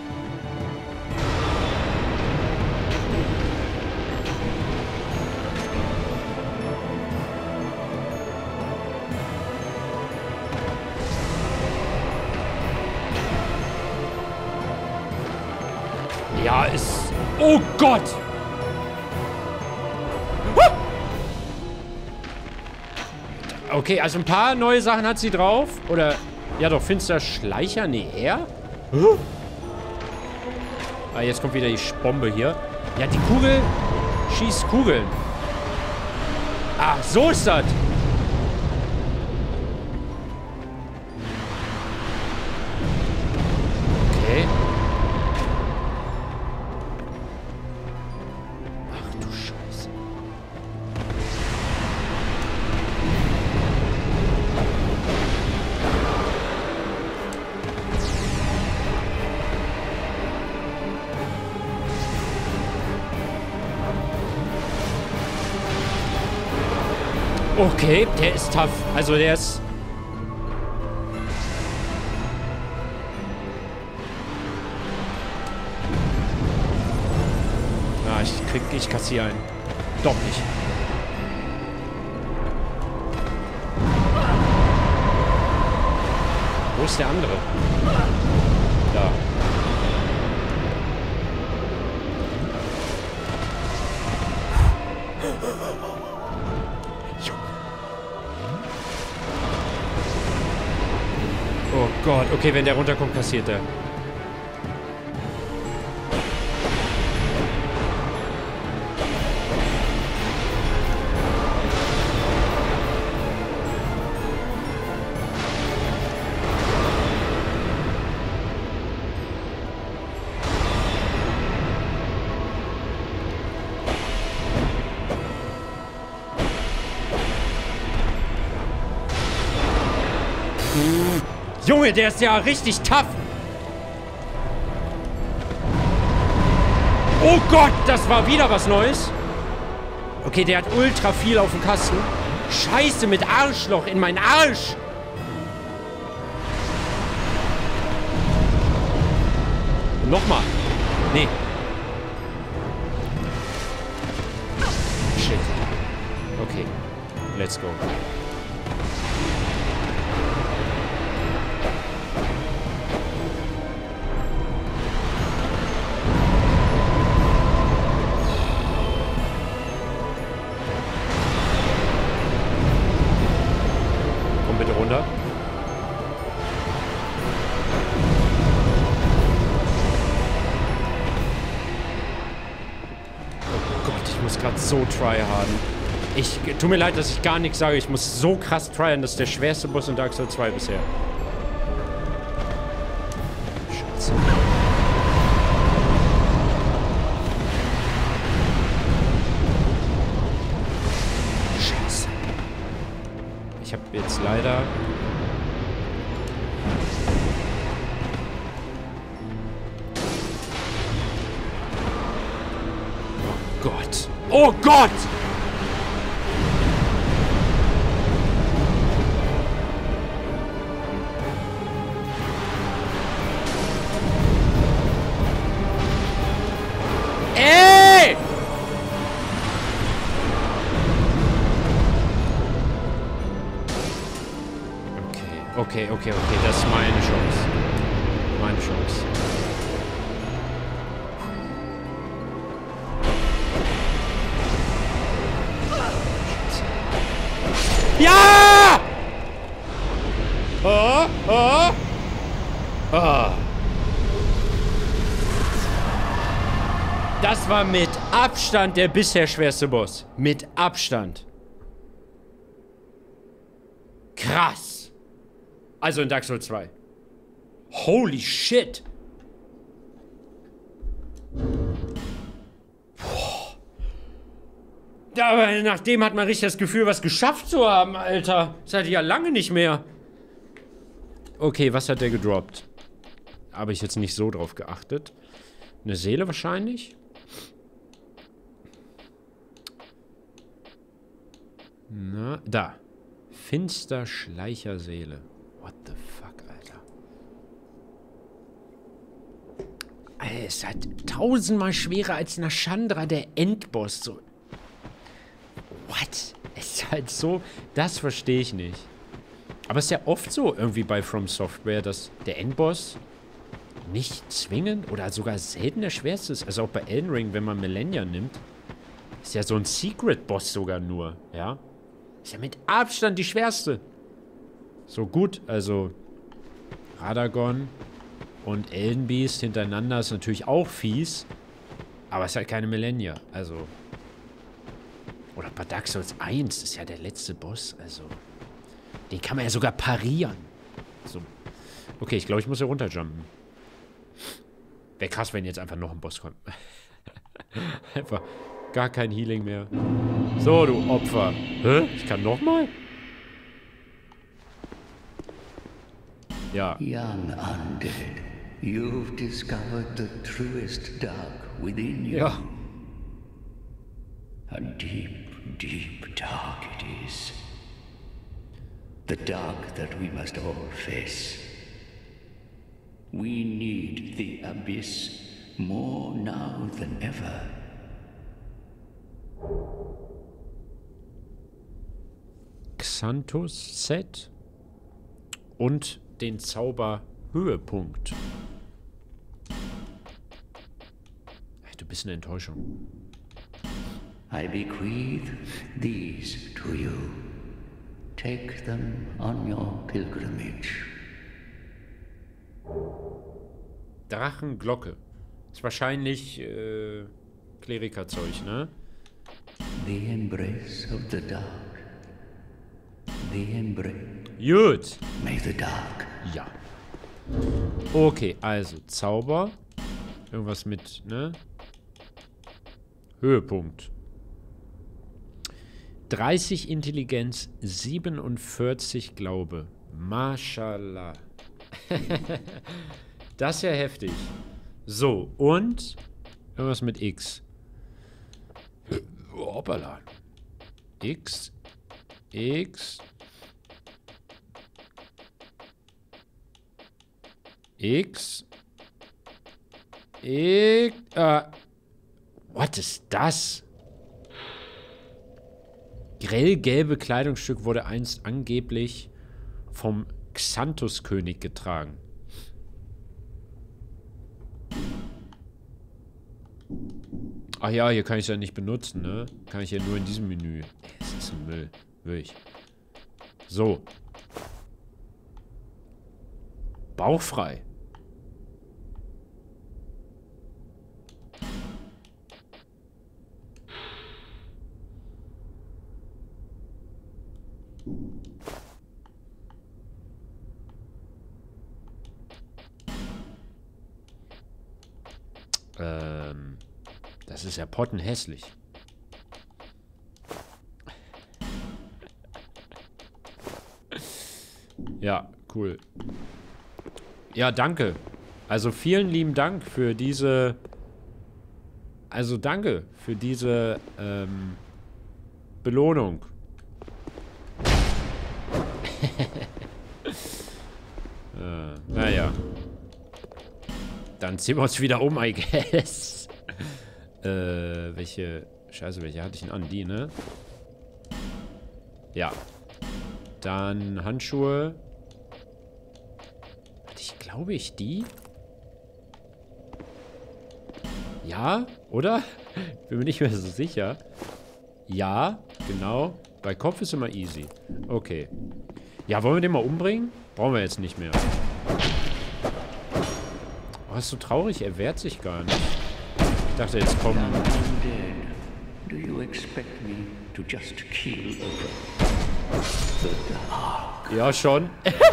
Ja, ist... Oh Gott! Okay, also ein paar neue Sachen hat sie drauf. Oder... Ja doch, finster Schleicher? Nee, er? Ah, jetzt kommt wieder die Bombe hier. Ja, die Kugel schießt Kugeln. Ach, so ist das. Okay. Ach du Scheiße. Okay, der ist tough. Also der ist... Ah, ich krieg... Ich kassiere einen. Doch nicht. Wo ist der andere? Da. Oh Gott, okay, wenn der runterkommt, kassiert er. Junge, der ist ja richtig tough. Oh Gott, das war wieder was Neues. Okay, der hat ultra viel auf dem Kasten. Scheiße, mit Arschloch in meinen Arsch. Nochmal. Nee. Shit. Okay. Let's go. So tryharden. Ich... Tut mir leid, dass ich gar nichts sage. Ich muss so krass tryen. Das ist der schwerste Boss in Dark Souls zwei bisher. Scheiße. Scheiße. Ich habe jetzt leider... Oh Gott. Oh Gott! Ey! Okay, okay, okay, okay. Das ist meine Chance. Meine Chance. Ja! Oh, oh. Oh. Das war mit Abstand der bisher schwerste Boss. Mit Abstand. Krass. Also in Dark Souls zwei. Holy shit. Boah. Aber nachdem hat man richtig das Gefühl, was geschafft zu haben, Alter. Das hatte ich ja lange nicht mehr. Okay, was hat der gedroppt? Habe ich jetzt nicht so drauf geachtet. Eine Seele wahrscheinlich. Na, da. Finsterschleicherseele. What the fuck, Alter. Alter, es ist halt tausendmal schwerer als Nashandra, der Endboss. So. What? Es ist halt so... Das verstehe ich nicht. Aber es ist ja oft so irgendwie bei From Software, dass der Endboss nicht zwingend oder sogar selten der schwerste ist. Also auch bei Elden Ring, wenn man Millennia nimmt, ist ja so ein Secret-Boss sogar nur, ja. Ist ja mit Abstand die schwerste. So gut, also Radagon und Elden Beast hintereinander ist natürlich auch fies, aber es ist halt keine Millennia, also. Oder bei Dark Souls eins ist ja der letzte Boss, also. Den kann man ja sogar parieren. So. Okay, ich glaube, ich muss hier runterjumpen. Wäre krass, wenn jetzt einfach noch ein Boss kommt. Einfach gar kein Healing mehr. So, du Opfer. Hä? Ich kann nochmal? Ja. Young undead, you've discovered the truest dark within you. Ja. A deep, deep dark it is. The dark that we must all face. We need the abyss more now than ever. Xanthus Set und den Zauber Höhepunkt. Du bist eine Enttäuschung. I bequeath these to you. Take them on your pilgrimage. Drachenglocke. Ist wahrscheinlich äh, Klerikerzeug, ne? The embrace of the dark. The embrace. Gut. May the dark. Ja. Okay, also Zauber. Irgendwas mit, ne? Höhepunkt. dreißig Intelligenz, siebenundvierzig Glaube. Mashallah. Das ist ja heftig. So, und irgendwas mit X. Hoppala. X. X. X. X. Äh. What ist das? Grellgelbe Kleidungsstück wurde einst angeblich vom Xanthus-König getragen. Ach ja, hier kann ich es ja nicht benutzen, ne? Kann ich ja nur in diesem Menü. Es ist ein Müll. Wirklich. So. Bauchfrei. Ähm, das ist ja pottenhässlich. Ja, cool. Ja, danke. Also vielen lieben Dank für diese... Also danke für diese ähm, Belohnung. äh, naja. Dann ziehen wir uns wieder um, I guess. äh, welche... Scheiße, welche hatte ich denn an? Die, ne? Ja. Dann Handschuhe. Hatte ich, glaube ich, die? Ja, oder? Bin mir nicht mehr so sicher. Ja, genau. Bei Kopf ist immer easy. Okay. Ja, wollen wir den mal umbringen? Brauchen wir jetzt nicht mehr. Oh, ist so traurig. Er wehrt sich gar nicht. Ich dachte, jetzt kommen... Do you expect me to just keel over? The dark Ja, schon.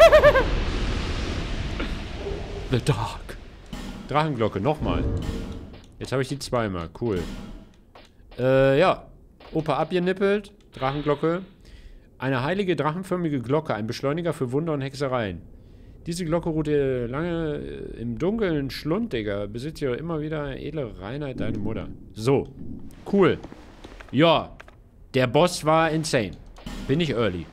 The Dark. Drachenglocke, nochmal. Jetzt habe ich die zweimal. Cool. Äh, ja. Opa abgenippelt. Drachenglocke. Eine heilige drachenförmige Glocke. Ein Beschleuniger für Wunder und Hexereien. Diese Glocke ruhte lange im dunklen Schlund, Digga. Besitzt ja immer wieder edle Reinheit, deine Mutter. So. Cool. Ja. Der Boss war insane. Bin ich early.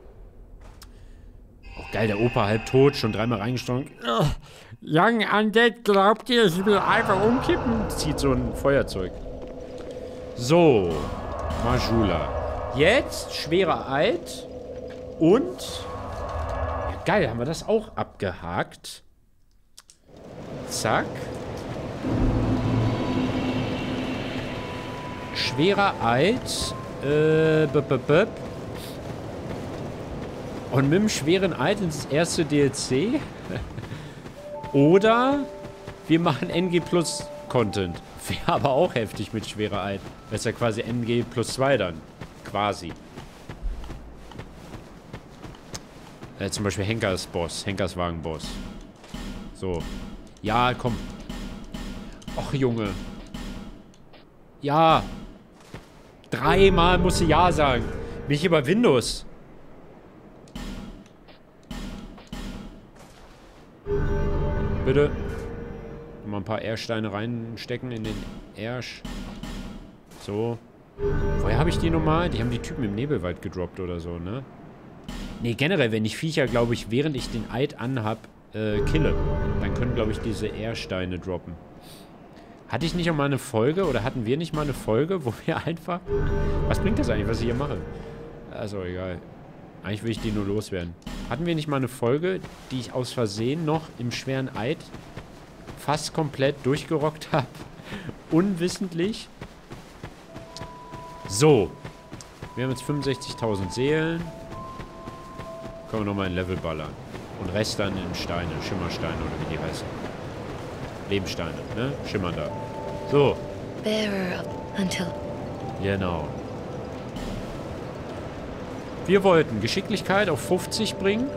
Oh, geil, der Opa halb tot, schon dreimal reingestorben. Oh, Young Undead, glaubt ihr, ich will einfach umkippen? Zieht so ein Feuerzeug. So. Majula. Jetzt schwerer Eid. Und... Ja, geil, haben wir das auch abgehakt. Zack. Schwerer Eid. Äh, b -b -b Und mit dem schweren Eid ins erste D L C. Oder wir machen N G Plus Content. Wäre aber auch heftig mit schwerer Eid. Das ist ja quasi N G Plus zwei dann. Quasi. Äh, zum Beispiel Henkers Boss. Henkers Wagen-Boss. So. Ja, komm. Och, Junge. Ja. Dreimal musst du Ja sagen. Mich über Windows. Bitte. Mal ein paar Ersteine reinstecken in den Ersch. So. Woher habe ich die nochmal? Die haben die Typen im Nebelwald gedroppt oder so, ne? Ne, generell, wenn ich Viecher, glaube ich, während ich den Eid anhab, äh, kille, dann können, glaube ich, diese Ersteine droppen. Hatte ich nicht auch mal eine Folge, oder hatten wir nicht mal eine Folge, wo wir einfach... Was bringt das eigentlich, was ich hier mache? Also, egal. Eigentlich will ich die nur loswerden. Hatten wir nicht mal eine Folge, die ich aus Versehen noch im schweren Eid fast komplett durchgerockt habe? Unwissentlich. So. Wir haben jetzt fünfundsechzigtausend Seelen. Können wir nochmal ein Level ballern. Und Rest dann in Steine. Schimmersteine oder wie die heißen. Lebenssteine, ne? Schimmernder. So. Bearer until... Genau. Wir wollten Geschicklichkeit auf fünfzig bringen.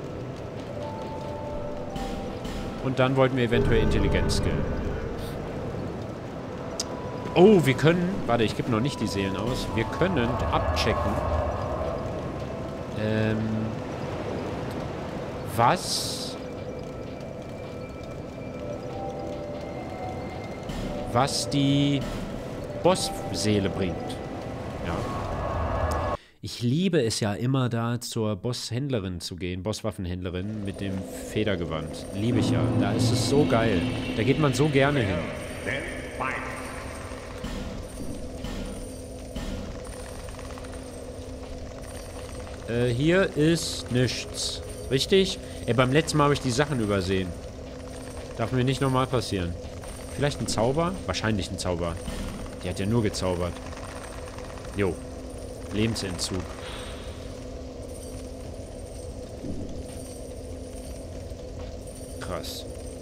Und dann wollten wir eventuell Intelligenz skillen. Oh, wir können... Warte, ich gebe noch nicht die Seelen aus. Wir können abchecken. Ähm... Was... Was die Bossseele bringt. Ja. Ich liebe es ja immer da zur Bosshändlerin zu gehen, Bosswaffenhändlerin mit dem Federgewand. Liebe ich ja. Da ist es so geil. Da geht man so gerne hin. Äh, hier ist nichts. Richtig? Ey, beim letzten Mal habe ich die Sachen übersehen. Darf mir nicht nochmal passieren. Vielleicht ein Zauber? Wahrscheinlich ein Zauber. Die hat ja nur gezaubert. Jo. Lebensentzug. Krass.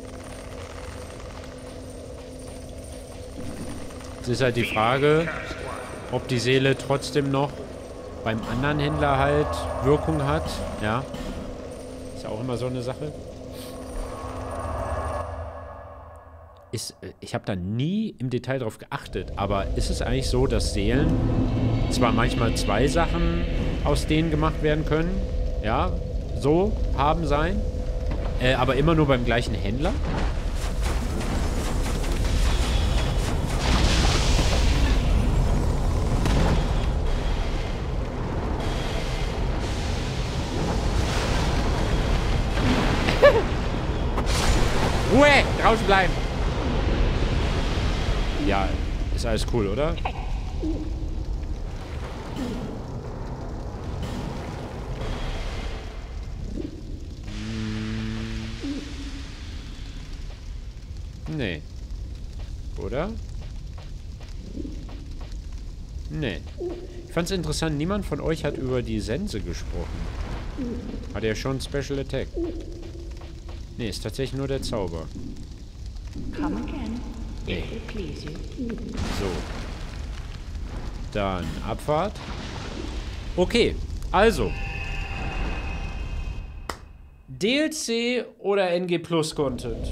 Jetzt ist halt die Frage, ob die Seele trotzdem noch beim anderen Händler halt Wirkung hat. Ja. Ist ja auch immer so eine Sache. Ist, ich habe da nie im Detail drauf geachtet, aber ist es eigentlich so, dass Seelen zwar manchmal zwei Sachen aus denen gemacht werden können, ja, so haben sein, äh, aber immer nur beim gleichen Händler? Ruhe! Draußen bleiben! Ja, ist alles cool, oder? Nee. Oder? Nee. Ich fand's interessant, niemand von euch hat über die Sense gesprochen. Hat er schon Special Attack? Nee, ist tatsächlich nur der Zauber. Come again. Nee. If it please you. So. Dann Abfahrt. Okay, also. D L C oder N G Plus Content?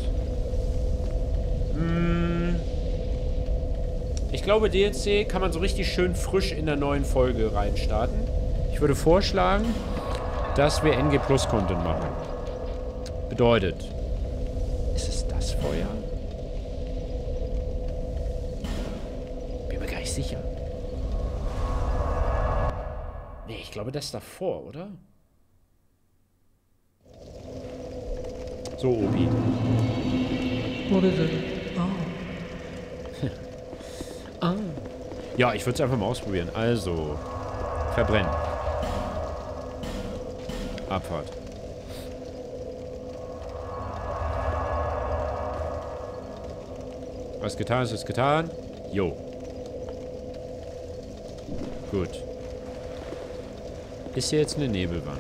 Hm. Ich glaube, D L C kann man so richtig schön frisch in der neuen Folge reinstarten. Ich würde vorschlagen, dass wir N G Plus Content machen. Bedeutet, ist es das Feuer? Bin mir gar nicht sicher. Nee, ich glaube, das ist davor, oder? So, Obi. What is it? Oh. Ah. Ja, ich würde es einfach mal ausprobieren. Also, verbrennen. Abfahrt. Was getan ist, ist getan. Jo. Gut. Ist hier jetzt eine Nebelwand?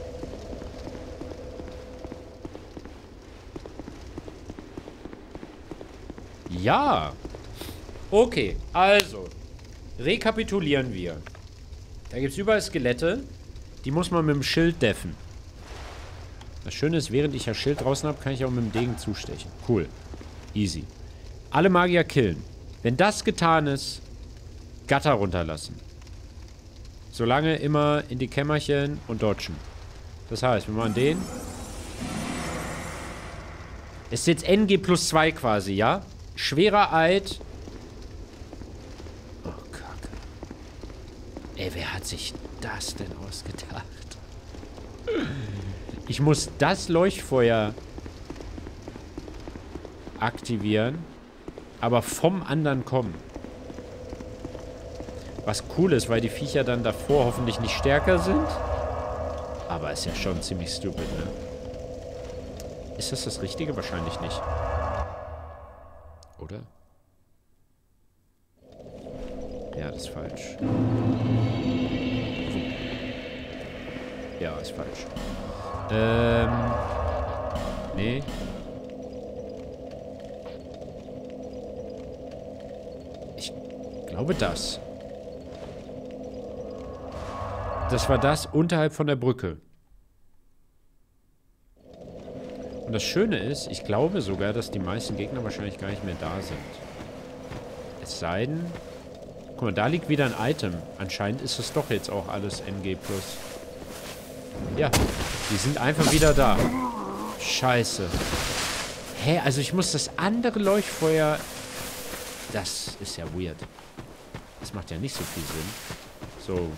Ja. Okay, also. Rekapitulieren wir. Da gibt es überall Skelette. Die muss man mit dem Schild deffen. Das Schöne ist, während ich das Schild draußen habe, kann ich auch mit dem Degen zustechen. Cool. Easy. Alle Magier killen. Wenn das getan ist, Gatter runterlassen. Solange immer in die Kämmerchen und dodgen. Das heißt, wir machen den. Es ist jetzt N G plus zwei quasi, ja? Schwerer Eid. Oh, Kacke. Ey, wer hat sich das denn ausgedacht? Ich muss das Leuchtfeuer aktivieren, aber vom anderen kommen. Was cool ist, weil die Viecher dann davor hoffentlich nicht stärker sind. Aber ist ja schon ziemlich stupid, ne? Ist das das Richtige? Wahrscheinlich nicht. Oder? Ja, das ist falsch. Ja, ist falsch. Ähm. Nee. Ich glaube das. Das war das unterhalb von der Brücke. Und das Schöne ist, ich glaube sogar, dass die meisten Gegner wahrscheinlich gar nicht mehr da sind. Es sei denn... Guck mal, da liegt wieder ein Item. Anscheinend ist es doch jetzt auch alles N G plus. Ja, die sind einfach wieder da. Scheiße. Hä, also ich muss das andere Leuchtfeuer... Das ist ja weird. Das macht ja nicht so viel Sinn. So.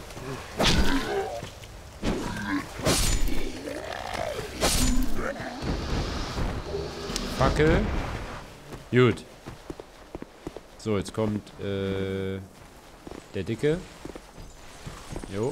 Fackel. Gut. So, jetzt kommt äh, der Dicke. Jo.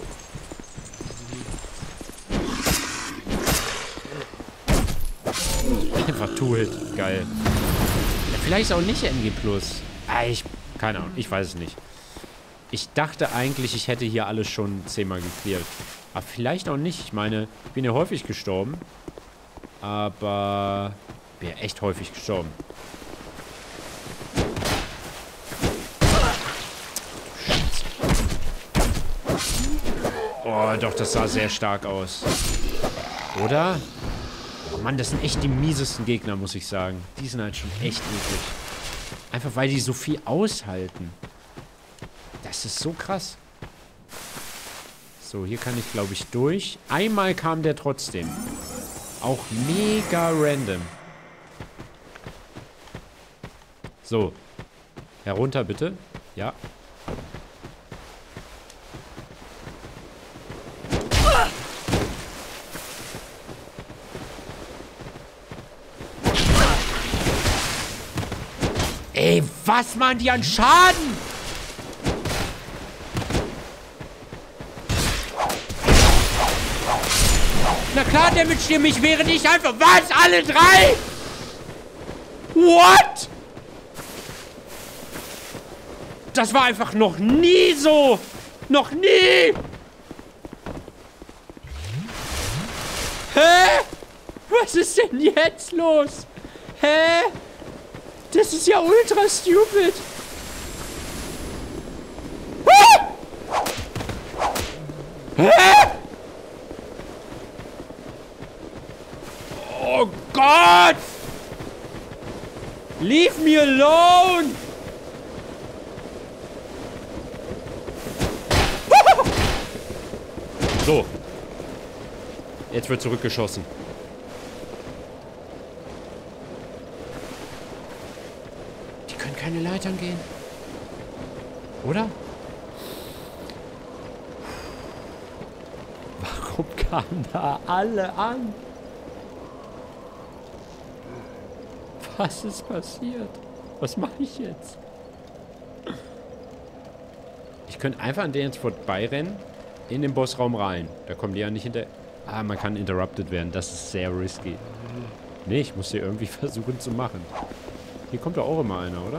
Einfach Tool. Geil. Ja, vielleicht auch nicht N G plus. Ah, ich... Keine Ahnung. Ich weiß es nicht. Ich dachte eigentlich, ich hätte hier alles schon zehnmal geklärt. Aber vielleicht auch nicht. Ich meine, ich bin ja häufig gestorben. Aber... Ich bin ja echt häufig gestorben. Oh, doch, das sah sehr stark aus. Oder? Oh Mann, das sind echt die miesesten Gegner, muss ich sagen. Die sind halt schon echt eklig. Einfach, weil die so viel aushalten. Das ist so krass. So, hier kann ich, glaube ich, durch. Einmal kam der trotzdem. Auch mega random. So. Herunter, bitte. Ja. Ey, was machen die an Schaden? Na klar, damage ihr mich, während ich einfach... Was? Alle drei? What? Das war einfach noch nie so. Noch nie. Hä? Was ist denn jetzt los? Hä? Das ist ja ultra stupid. Ah! Hä? Leave me alone! So. Jetzt wird zurückgeschossen. Die können keine Leitern gehen. Oder? Warum kamen da alle an? Was ist passiert? Was mache ich jetzt? Ich könnte einfach an denen jetzt vorbeirennen, in den Bossraum rein. Da kommen die ja nicht hinter... Ah, man kann interrupted werden. Das ist sehr risky. Nee, ich muss hier irgendwie versuchen zu machen. Hier kommt doch auch immer einer, oder?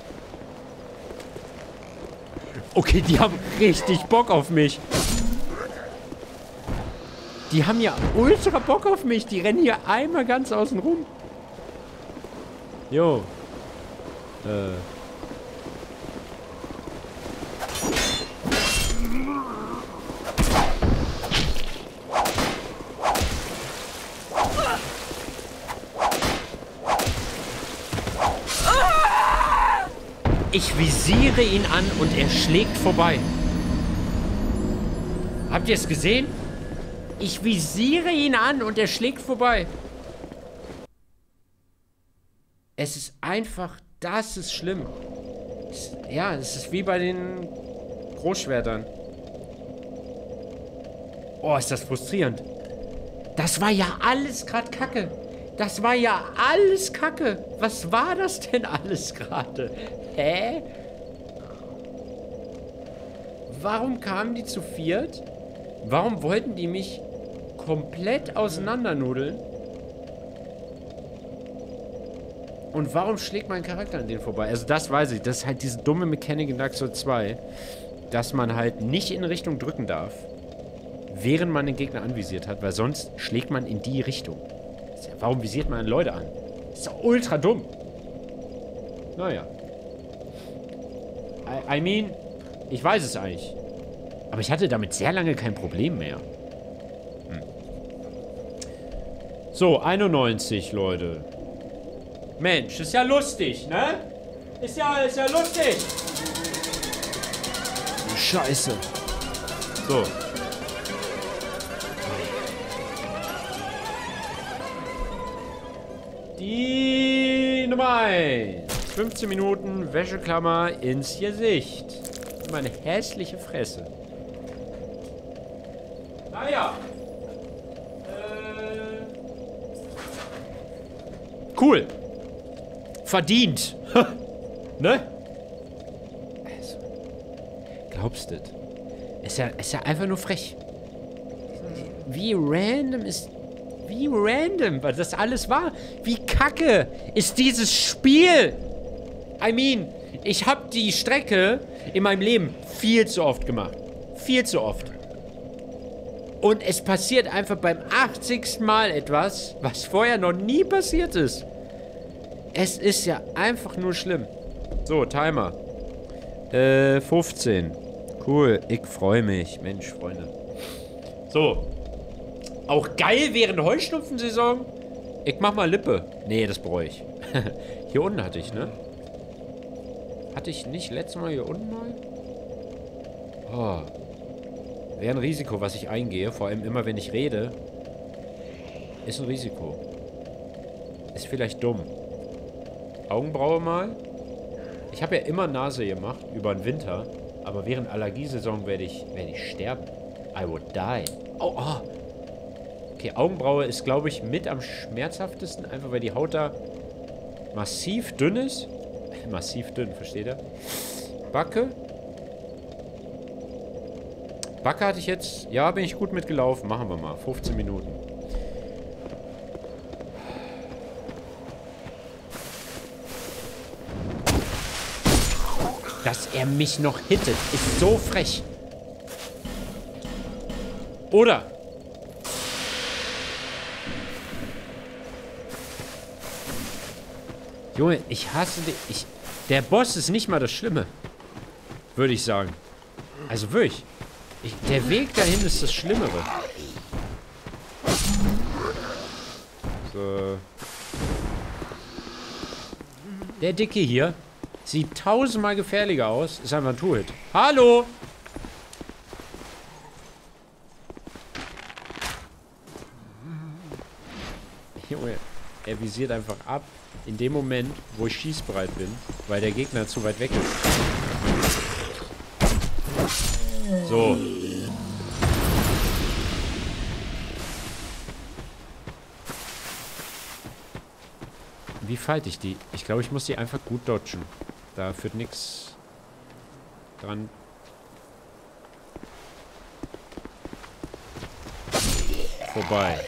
Okay, die haben richtig Bock auf mich. Die haben ja ultra Bock auf mich. Die rennen hier einmal ganz außen rum. Jo. Äh. Ich visiere ihn an und er schlägt vorbei. Habt ihr es gesehen? Ich visiere ihn an und er schlägt vorbei. Es ist einfach, das ist schlimm. Es, ja, es ist wie bei den Großschwertern. Oh, ist das frustrierend. Das war ja alles gerade Kacke. Das war ja alles Kacke. Was war das denn alles gerade? Hä? Warum kamen die zu viert? Warum wollten die mich komplett auseinandernudeln? Und warum schlägt mein Charakter an denen vorbei? Also das weiß ich. Das ist halt diese dumme Mechanik in Dark Souls zwei, dass man halt nicht in Richtung drücken darf, während man den Gegner anvisiert hat, weil sonst schlägt man in die Richtung. Ja, warum visiert man Leute an? Das ist doch ultra dumm. Naja. I, I mean, ich weiß es eigentlich. Aber ich hatte damit sehr lange kein Problem mehr. Hm. So, einundneunzig, Leute. Mensch, ist ja lustig, ne? Ist ja, ist ja lustig. Scheiße. So. Die Nummer eins. fünfzehn Minuten Wäscheklammer ins Gesicht. Meine hässliche Fresse. Naja. Äh. Cool. Verdient. Ne? Also, glaubst du das? Ist ja, ist ja einfach nur frech. Wie random ist... Wie random, was das alles war. Wie kacke ist dieses Spiel. I mean, ich habe die Strecke in meinem Leben viel zu oft gemacht. Viel zu oft. Und es passiert einfach beim achtzigsten Mal etwas, was vorher noch nie passiert ist. Es ist ja einfach nur schlimm. So, Timer. Äh, fünfzehn. Cool, ich freue mich. Mensch, Freunde. So. Auch geil während Heuschnupfensaison. Ich mach mal Lippe. Nee, das bereue ich. Hier unten hatte ich, ne? Hatte ich nicht letztes Mal hier unten mal? Oh. Wäre ein Risiko, was ich eingehe. Vor allem immer, wenn ich rede. Ist ein Risiko. Ist vielleicht dumm. Augenbraue mal. Ich habe ja immer Nase gemacht. Über den Winter. Aber während Allergiesaison werde ich, werde ich sterben. I would die. Oh, oh. Okay, Augenbraue ist, glaube ich, mit am schmerzhaftesten. Einfach, weil die Haut da massiv dünn ist. Massiv dünn, versteht ihr? Backe. Backe hatte ich jetzt... Ja, bin ich gut mitgelaufen. Machen wir mal. fünfzehn Minuten. Dass er mich noch hittet, ist so frech. Oder... Junge, ich hasse dich. Ich, der Boss ist nicht mal das Schlimme. Würde ich sagen. Also wirklich. Ich, der Weg dahin ist das Schlimmere. So. Der Dicke hier sieht tausendmal gefährlicher aus. Ist einfach ein Two-Hit. Hallo! Junge, er visiert einfach ab. In dem Moment, wo ich schießbereit bin. Weil der Gegner zu weit weg ist. So. Wie falte ich die? Ich glaube, ich muss die einfach gut dodgen. Da führt nichts dran. Vorbei.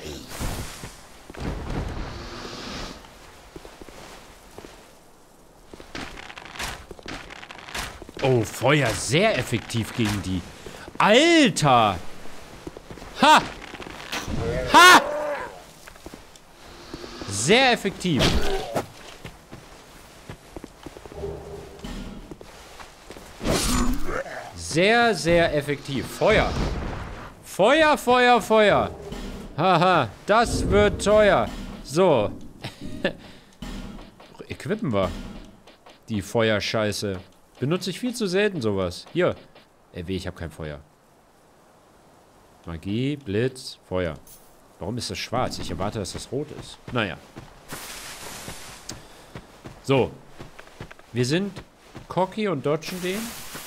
Oh, Feuer sehr effektiv gegen die. Alter! Ha! Ha! Sehr effektiv. Sehr, sehr effektiv. Feuer. Feuer, Feuer, Feuer. Haha, das wird teuer. So. Equippen wir. Die Feuerscheiße. Benutze ich viel zu selten sowas. Hier. Äh, weh, ich habe kein Feuer. Magie, Blitz, Feuer. Warum ist das schwarz? Ich erwarte, dass das rot ist. Naja. So. Wir sind cocky und dodgen den.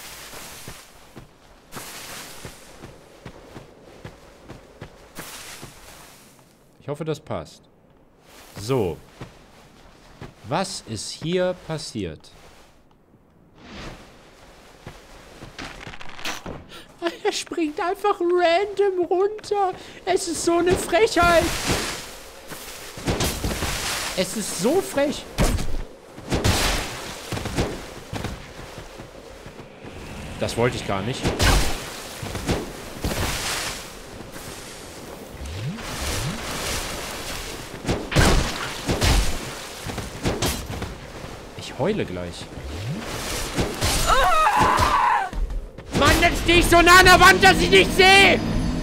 Ich hoffe, das passt. So. Was ist hier passiert? Er springt einfach random runter. Es ist so eine Frechheit. Es ist so frech. Das wollte ich gar nicht. Ich heule gleich. Mann, jetzt stehe ich so nah an der Wand, dass ich nicht sehe!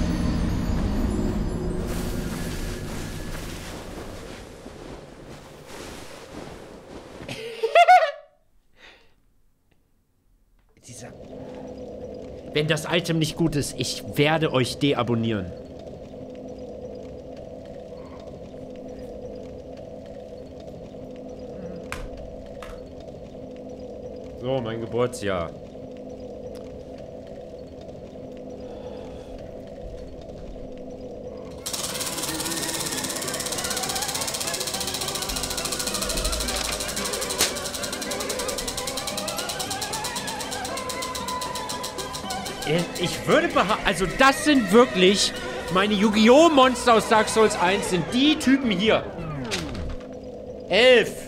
Dieser... Wenn das Item nicht gut ist, ich werde euch deabonnieren. So, mein Geburtsjahr. Ich würde behaupten, also das sind wirklich meine Yu-Gi-Oh! Monster aus Dark Souls eins, sind die Typen hier. Elf.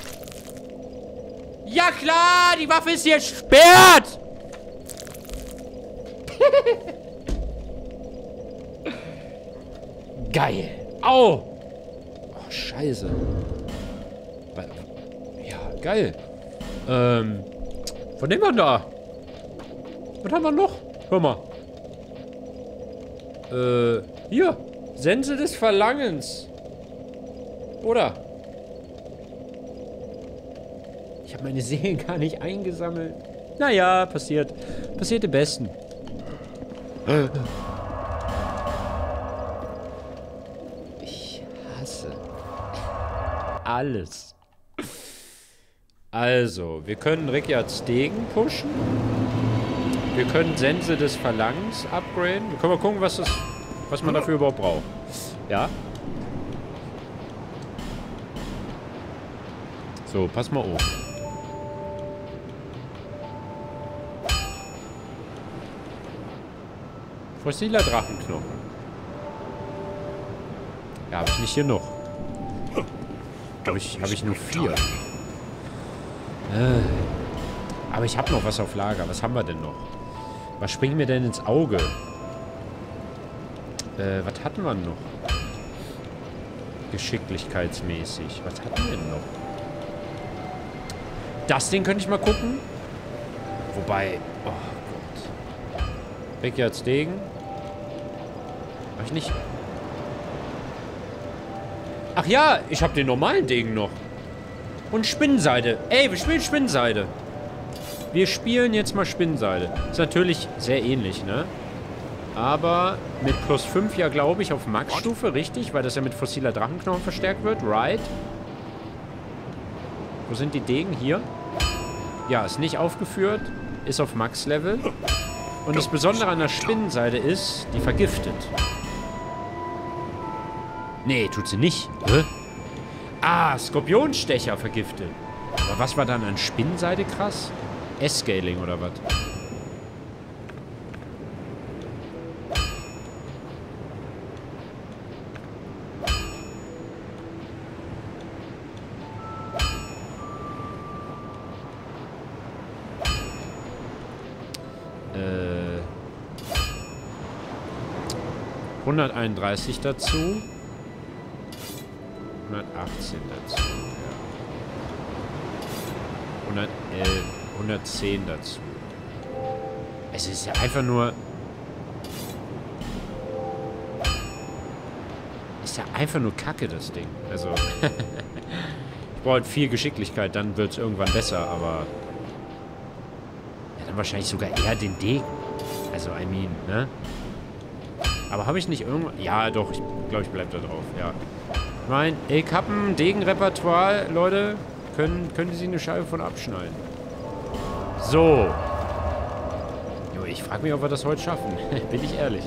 Ja klar, die Waffe ist hier sperrt. Geil. Au. Oh, scheiße. Ja, geil. Ähm, was nehmen wir da? Was haben wir noch? Hör mal. Äh, hier. Sense des Verlangens. Oder? Ich habe meine Seelen gar nicht eingesammelt. Naja, passiert. Passiert im Besten. Ich hasse alles. Also, wir können Rickjards Degen pushen. Wir können Sense des Verlangens upgraden. Wir können mal gucken, was, das, was man dafür überhaupt braucht. Ja. So, pass mal auf. Fossiler Drachenknochen. Ja, habe ich nicht hier noch. Habe ich, hab ich nur vier. Äh. Aber ich habe noch was auf Lager. Was haben wir denn noch? Was springt mir denn ins Auge? Äh, was hatten wir noch? Geschicklichkeitsmäßig. Was hatten wir denn noch? Das Ding könnte ich mal gucken. Wobei... Oh Gott. Rickjards Degen. Hab ich nicht... Ach ja, ich habe den normalen Degen noch. Und Spinnenseide. Ey, wir spielen Spinnenseide. Wir spielen jetzt mal Spinnenseide. Ist natürlich sehr ähnlich, ne? Aber mit plus fünf ja, glaube ich, auf Max-Stufe, richtig? Weil das ja mit fossiler Drachenknochen verstärkt wird, right? Wo sind die Degen? Hier. Ja, ist nicht aufgeführt. Ist auf Max-Level. Und das Besondere an der Spinnenseide ist, die vergiftet. Nee, tut sie nicht. Hä? Ah, Skorpionstecher vergiftet. Aber was war dann an Spinnenseide krass? S-Scaling oder was? Äh... hunderteinunddreißig dazu. hundertachtzehn dazu. Ja. hundertelf, hundertzehn dazu. Es ist ja einfach nur... Ist ja einfach nur Kacke, das Ding. Also... ich brauche halt viel Geschicklichkeit, dann wird es irgendwann besser, aber... Ja, dann wahrscheinlich sogar eher den Degen. Also, I mean, ne? Aber habe ich nicht irgendwann... Ja, doch, ich glaube, ich bleibe da drauf, ja. Ich meine, ich habe ein Degenrepertoire, Leute. Können, können Sie eine Scheibe von abschneiden. So. Jo, ich frage mich, ob wir das heute schaffen. Bin ich ehrlich.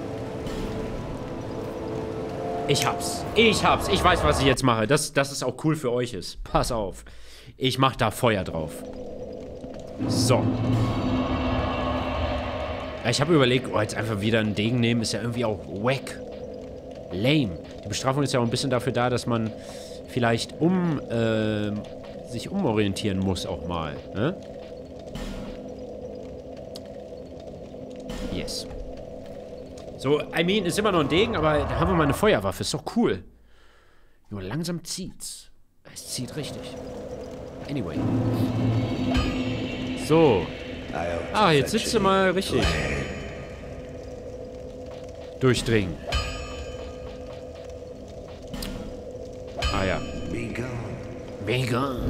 Ich hab's. Ich hab's. Ich weiß, was ich jetzt mache. Das, das ist auch cool für euch ist. Pass auf. Ich mach da Feuer drauf. So. Ja, ich habe überlegt, oh, jetzt einfach wieder einen Degen nehmen, ist ja irgendwie auch wack. Lame. Die Bestrafung ist ja auch ein bisschen dafür da, dass man vielleicht um, äh, sich umorientieren muss auch mal, ne? Yes. So, I mean, ist immer noch ein Degen, aber da haben wir mal eine Feuerwaffe. Ist doch cool. Nur langsam zieht's. Es zieht richtig. Anyway. So. Ah, jetzt sitzt du mal richtig. Durchdringen. Ah ja. Vegan.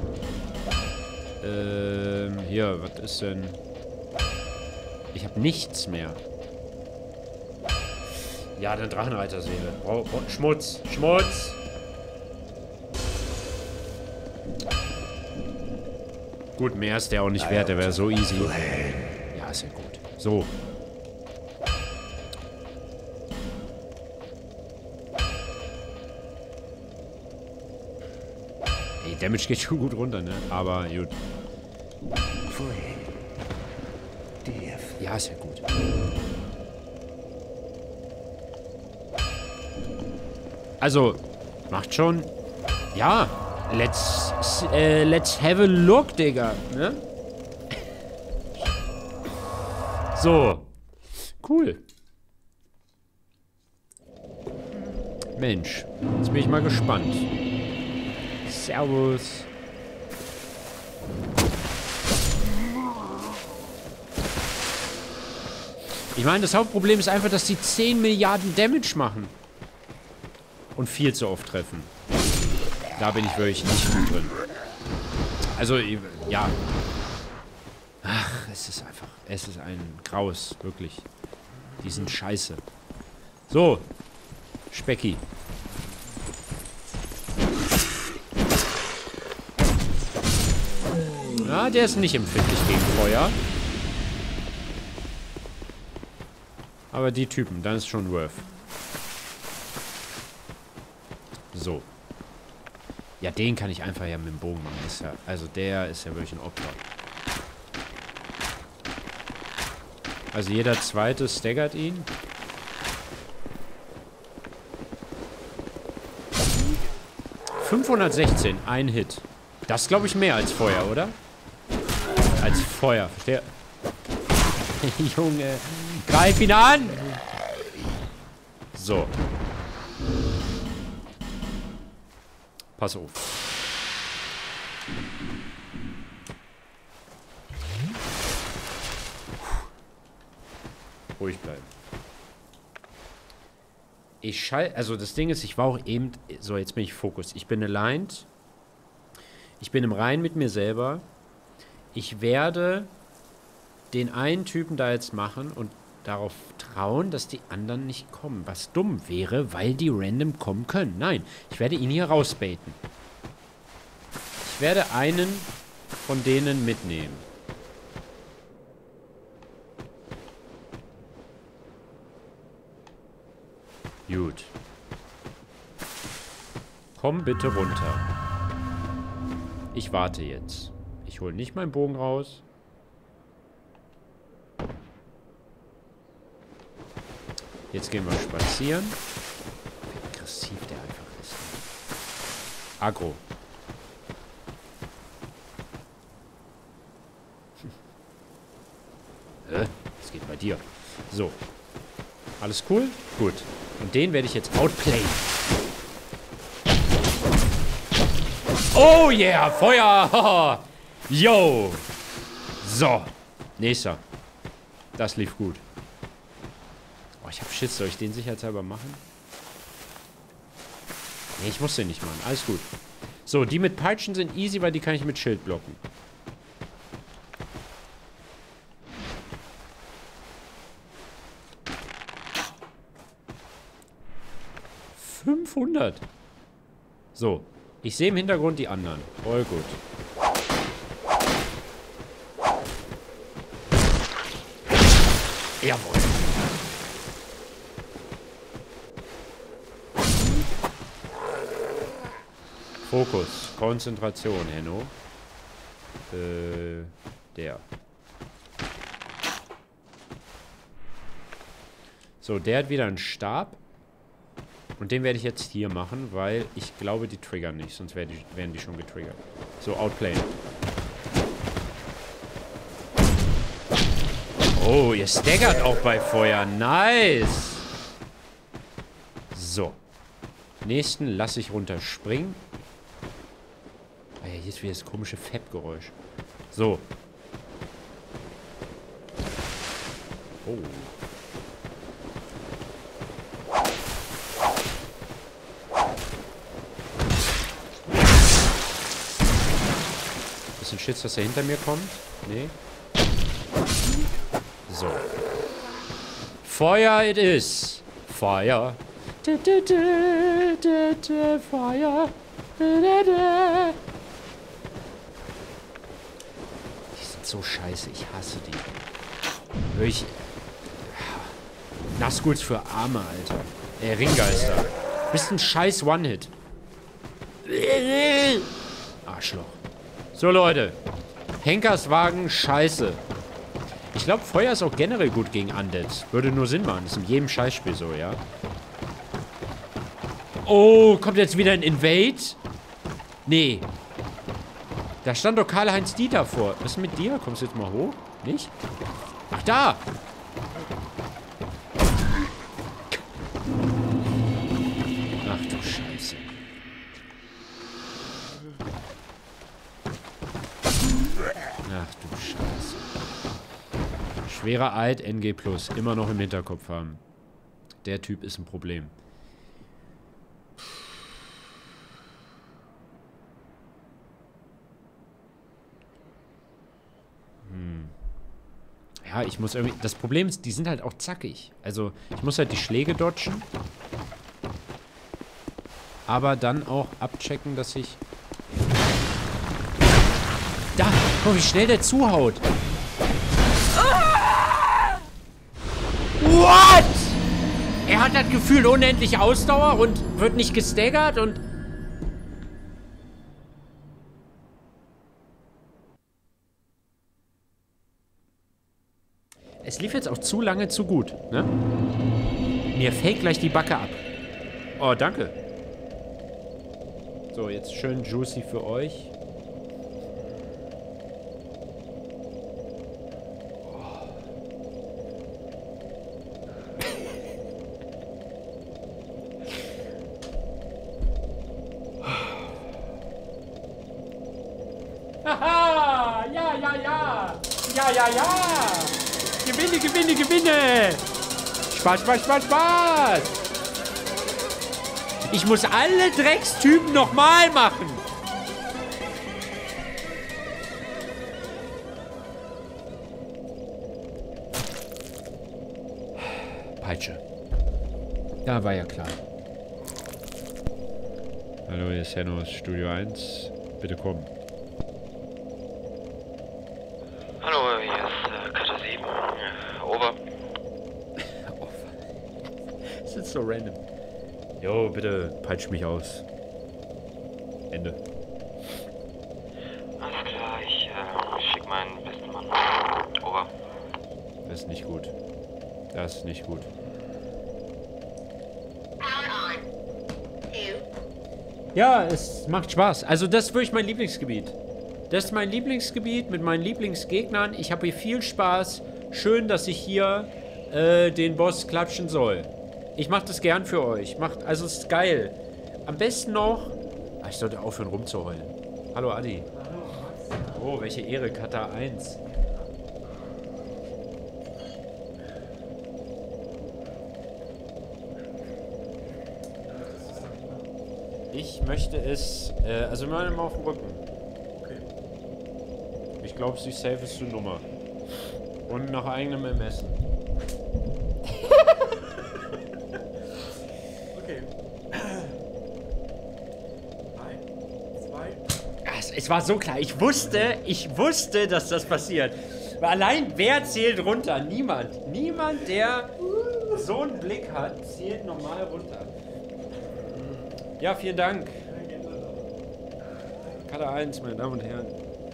Ähm, hier, was ist denn? Ich habe nichts mehr. Ja, dann Drachenreiterseele. Oh, oh, Schmutz. Schmutz. Gut, mehr ist der auch nicht wert. Der wäre so easy. Ja, ist ja gut. So. Ey, Damage geht schon gut runter, ne? Aber gut. Ja, ist ja gut. Also, macht schon. Ja, let's äh, let's have a look, Digga. Ne? So. Cool. Mensch, jetzt bin ich mal gespannt. Servus. Ich meine, das Hauptproblem ist einfach, dass die zehn Milliarden Damage machen. Und viel zu oft treffen. Da bin ich wirklich nicht gut drin. Also, ja. Ach, es ist einfach... Es ist ein Graus, wirklich. Die sind scheiße. So. Specki. Ja, der ist nicht empfindlich gegen Feuer. Aber die Typen, dann ist schon worth. So. Ja, den kann ich einfach ja mit dem Bogen machen. Ist ja, also der ist ja wirklich ein Opfer. Also jeder zweite staggert ihn. fünfhundertsechzehn, ein Hit. Das ist, glaube ich, mehr als Feuer, oder? Als Feuer, verstehe. Junge, greif ihn an! So. Pass auf. Ruhig bleiben. Ich schalte... Also das Ding ist, ich war auch eben... So, jetzt bin ich Fokus. Ich bin aligned. Ich bin im Reinen mit mir selber. Ich werde den einen Typen da jetzt machen und darauf trauen, dass die anderen nicht kommen. Was dumm wäre, weil die random kommen können. Nein, ich werde ihn hier rausbaiten. Ich werde einen von denen mitnehmen. Gut. Komm bitte runter. Ich warte jetzt. Ich hole nicht meinen Bogen raus. Jetzt gehen wir spazieren. Wie aggressiv der einfach ist. Aggro. Hm. Hä? Was geht bei dir? So. Alles cool? Gut. Und den werde ich jetzt outplayen. Oh yeah, Feuer! Yo! So. Nächster. Das lief gut. Oh, ich hab Schiss. Soll ich den sicherheitshalber machen? Nee, ich muss den nicht machen. Alles gut. So, die mit Peitschen sind easy, weil die kann ich mit Schild blocken. fünfhundert. So. Ich sehe im Hintergrund die anderen. Voll gut. Jawohl. Fokus. Konzentration, Henno. Äh, der. So, der hat wieder einen Stab. Und den werde ich jetzt hier machen, weil ich glaube, die triggern nicht. Sonst wären die, wären die schon getriggert. So, outplayen. Oh, ihr staggert auch bei Feuer. Nice. So. Nächsten lasse ich runterspringen. Ah ja, hier ist wieder das komische Fettgeräusch. So. Oh. Bisschen Schiss, dass er hinter mir kommt. Nee. So. Feuer it is. Feuer. Feuer. Die sind so scheiße. Ich hasse die. Hör ich... Nazguls für Arme, Alter. Äh, Ringgeister. Bist ein scheiß One-Hit. Arschloch. So, Leute. Henkers Wagen, scheiße. Ich glaube, Feuer ist auch generell gut gegen Undead. Würde nur Sinn machen. Das ist in jedem Scheißspiel so, ja. Oh, kommt jetzt wieder ein Invade? Nee. Da stand doch Karl-Heinz Dieter vor. Was ist mit dir? Kommst du jetzt mal hoch? Nicht? Ach, da! Ach du Scheiße. Ach du Scheiße. Schwerer Eid, N G plus. Immer noch im Hinterkopf haben. Der Typ ist ein Problem. Hm. Ja, ich muss irgendwie... Das Problem ist, die sind halt auch zackig. Also, ich muss halt die Schläge dodgen. Aber dann auch abchecken, dass ich... Da! Guck mal, wie schnell der zuhaut. What? Er hat das Gefühl unendlich Ausdauer und wird nicht gestaggert und... Es lief jetzt auch zu lange zu gut, ne? Mir fällt gleich die Backe ab. Oh, danke. So, jetzt schön juicy für euch. Haha! Ja, ja, ja! Ja, ja, ja! Gewinne, gewinne, gewinne! Spaß, Spaß, Spaß, Spaß! Ich muss alle Dreckstypen nochmal machen! Peitsche. Ja, war ja klar. Hallo, hier ist Henno aus Studio eins. Bitte kommen. Hallo, hier ist äh, Kata sieben. Ja, over. Oh, das ist so random. Jo, bitte peitsch mich aus. Ende. Alles klar, ich äh, schick meinen besten Mann. Over. Das ist nicht gut. Das ist nicht gut. Ja, es macht Spaß. Also das ist wirklich mein Lieblingsgebiet. Das ist mein Lieblingsgebiet mit meinen Lieblingsgegnern. Ich habe hier viel Spaß. Schön, dass ich hier äh, den Boss klatschen soll. Ich mache das gern für euch. Macht, also es ist geil. Am besten noch... Ah, ich sollte aufhören rumzuheulen. Hallo Adi. Oh, welche Ehre, Kata eins. Ich möchte es, äh, also mal auf dem Rücken. Okay. Ich glaube, es ist die safeste Nummer. Und nach eigenem Ermessen. Okay. Drei, zwei. Es, es war so klar. Ich wusste, ich wusste, dass das passiert. Weil allein, wer zählt runter? Niemand. Niemand, der so einen Blick hat, zählt normal runter. Ja, vielen Dank. Kata eins, meine Damen und Herren.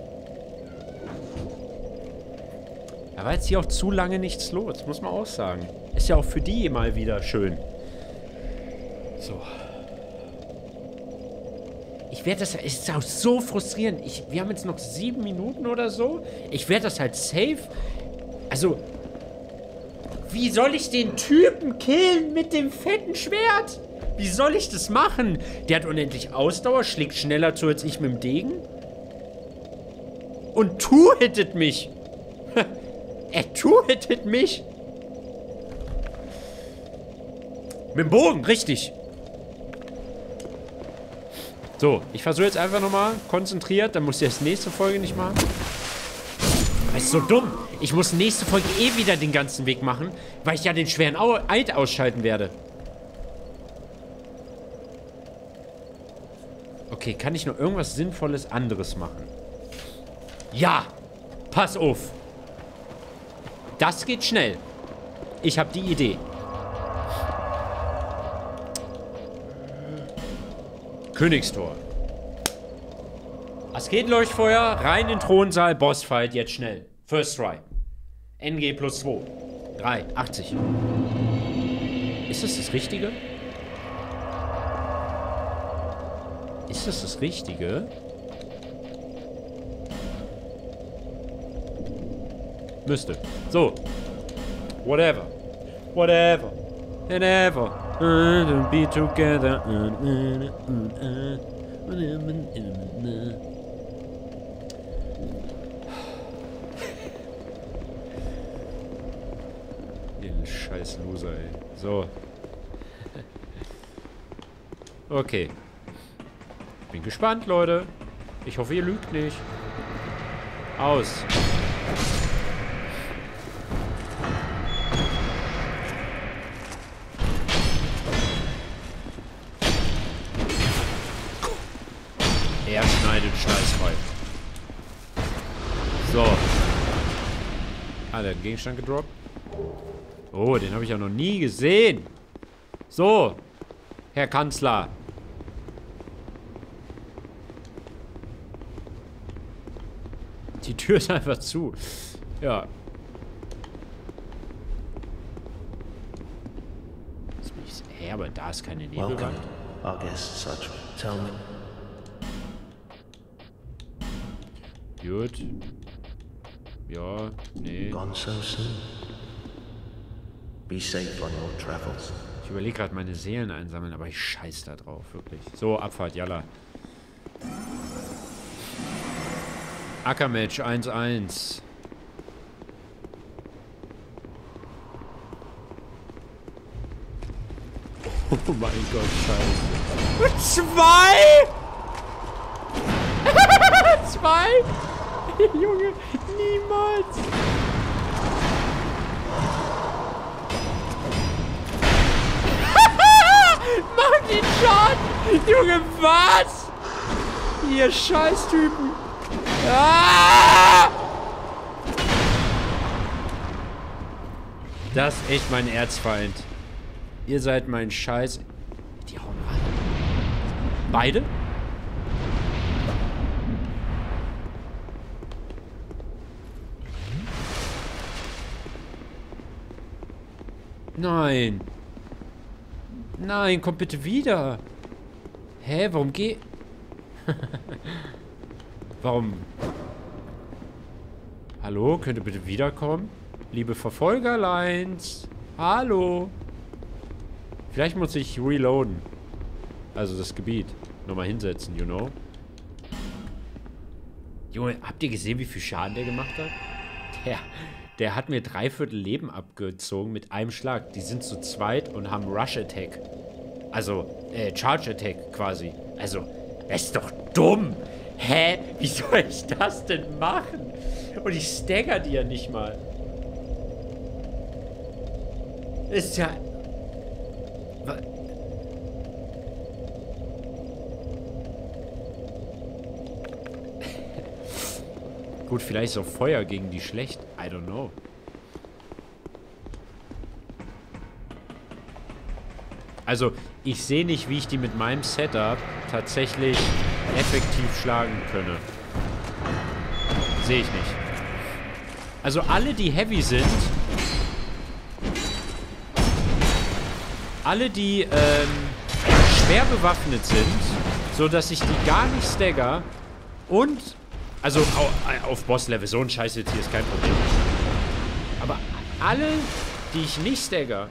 Da war jetzt hier auch zu lange nichts los, muss man auch sagen. Ist ja auch für die mal wieder schön. So. Ich werde das... Es ist auch so frustrierend. Ich, wir haben jetzt noch sieben Minuten oder so. Ich werde das halt safe... Also... Wie soll ich den Typen killen mit dem fetten Schwert? Wie soll ich das machen? Der hat unendlich Ausdauer, schlägt schneller zu als ich mit dem Degen. Und two-hittet mich. Er two-hittet mich. Mit dem Bogen, richtig. So, ich versuche jetzt einfach nochmal konzentriert. Dann muss ich das nächste Folge nicht machen. Das ist so dumm. Ich muss nächste Folge eh wieder den ganzen Weg machen, weil ich ja den schweren Au Eid ausschalten werde. Okay, kann ich noch irgendwas Sinnvolles anderes machen? Ja! Pass auf! Das geht schnell. Ich habe die Idee. Königstor. Asketenleuchtfeuer, rein in den Thronsaal, Bossfight, jetzt schnell. First try. N G plus zwei. drei, achtzig. Ist das das Richtige? Ist das das Richtige? Müsste. So. Whatever. Whatever. And ever. And be together. Ihr scheiß Loser, ey. So. Okay. Bin gespannt, Leute. Ich hoffe, ihr lügt nicht. Aus. Er schneidet scheißfrei. So. Ah, der hat einen Gegenstand gedroppt. Oh, den habe ich ja noch nie gesehen. So. Herr Kanzler. Die Tür ist einfach zu. Ja. Jetzt bin ich, hä, aber da ist keine Nebelwand. Welcome, our guest Sergeant. Tell me. Gut. Ja, nee. Gone so soon. Be safe on your travels. Ich überlege gerade meine Seelen einsammeln, aber ich scheiß da drauf, wirklich. So, Abfahrt, jalla. Ackermatch eins eins. Oh mein Gott, scheiße. Zwei! Zwei? Junge, niemals. Mach ihn schon! Junge, was? Ihr Scheißtypen! Ah! Das ist echt mein Erzfeind. Ihr seid mein Scheiß... Die hauen rein. Beide? Nein. Nein, kommt bitte wieder. Hä, warum geh... Warum? Hallo, könnt ihr bitte wiederkommen? Liebe Verfolgerlines. Hallo. Vielleicht muss ich reloaden. Also das Gebiet. Nochmal hinsetzen, you know? Junge, habt ihr gesehen, wie viel Schaden der gemacht hat? Der, der hat mir dreiviertel Leben abgezogen mit einem Schlag. Die sind zu zweit und haben Rush Attack. Also, äh, Charge Attack quasi. Also, das ist doch dumm. Hä? Wie soll ich das denn machen? Und ich stagger die ja nicht mal. Ist ja... Gut, vielleicht ist auch Feuer gegen die schlecht. I don't know. Also, ich sehe nicht, wie ich die mit meinem Setup tatsächlich effektiv schlagen könne. Sehe ich nicht. Also, alle, die heavy sind... Alle, die ähm, schwer bewaffnet sind, so dass ich die gar nicht stagger und... Also auf, auf Boss-Level, so ein Scheiß jetzt hier ist kein Problem. Aber alle, die ich nicht stagger,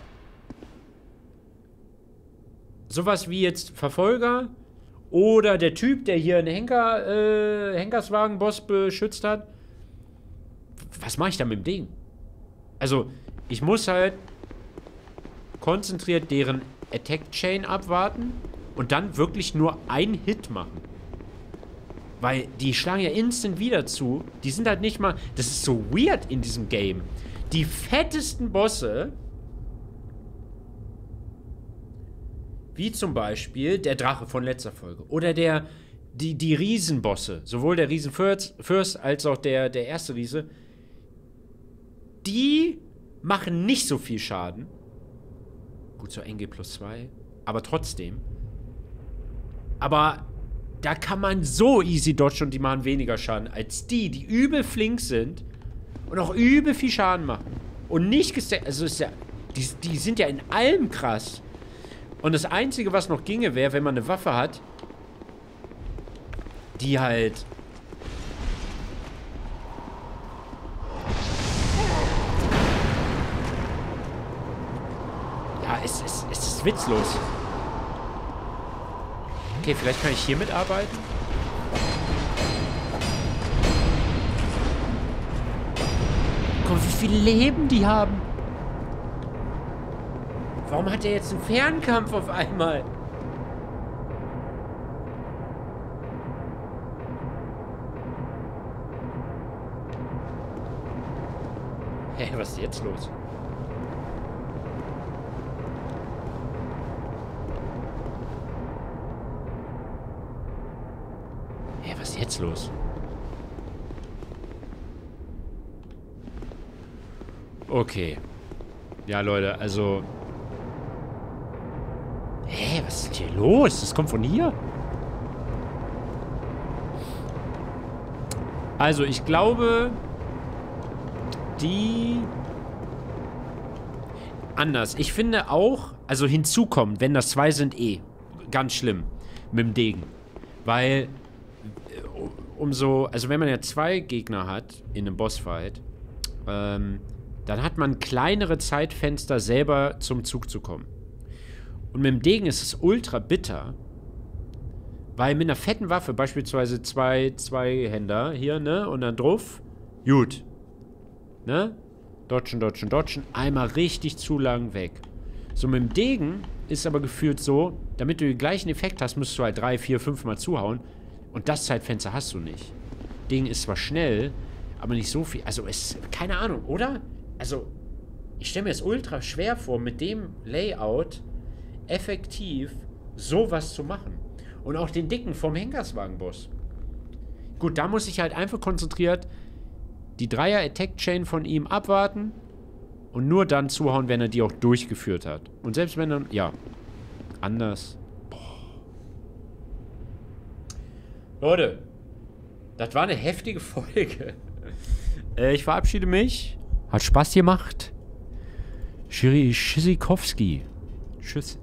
sowas wie jetzt Verfolger oder der Typ, der hier einen Henker, äh, Henkerswagen-Boss beschützt hat, was mache ich da mit dem Ding? Also, ich muss halt konzentriert deren Attack-Chain abwarten und dann wirklich nur einen Hit machen. Weil die schlagen ja instant wieder zu. Die sind halt nicht mal... Das ist so weird in diesem Game. Die fettesten Bosse... Wie zum Beispiel der Drache von letzter Folge. Oder der... Die, die Riesenbosse. Sowohl der Riesenfürst Fürst als auch der, der erste Riese. Die machen nicht so viel Schaden. Gut, so N G plus zwei. Aber trotzdem. Aber... Da kann man so easy dodgen und die machen weniger Schaden als die, die übel flink sind und auch übel viel Schaden machen. Und nicht gestackt. Also ist ja. Die, die sind ja in allem krass. Und das Einzige, was noch ginge, wäre, wenn man eine Waffe hat, die halt. Ja, es, es, es ist witzlos. Okay, vielleicht kann ich hier mitarbeiten. Guck mal, wie viel Leben die haben. Warum hat der jetzt einen Fernkampf auf einmal? Hä, hey, was ist jetzt los? Was ist jetzt los? Okay. Ja, Leute, also... Hä, was ist hier los? Das kommt von hier? Also, ich glaube... Die... Anders. Ich finde auch... Also, hinzukommen, wenn das zwei sind, eh. Ganz schlimm. Mit dem Degen. Weil... Umso, also wenn man ja zwei Gegner hat in einem Bossfight, ähm, dann hat man kleinere Zeitfenster selber zum Zug zu kommen. Und mit dem Degen ist es ultra bitter, weil mit einer fetten Waffe, beispielsweise zwei, zwei Händer hier, ne, und dann drauf, gut, ne, dodgen, dodgen, dodgen, einmal richtig zu lang weg. So mit dem Degen ist aber gefühlt so, damit du den gleichen Effekt hast, musst du halt drei, vier, fünf Mal zuhauen. Und das Zeitfenster hast du nicht. Ding ist zwar schnell, aber nicht so viel. Also es, keine Ahnung, oder? Also, ich stelle mir das ultra schwer vor, mit dem Layout effektiv, sowas zu machen. Und auch den dicken vom Henkerswagen-Boss. Gut, da muss ich halt einfach konzentriert die Dreier-Attack-Chain von ihm abwarten und nur dann zuhauen, wenn er die auch durchgeführt hat. Und selbst wenn er, ja, anders. Boah. Leute, das war eine heftige Folge. äh, ich verabschiede mich. Hat Spaß gemacht. Schiri Schisikowski. Tschüss.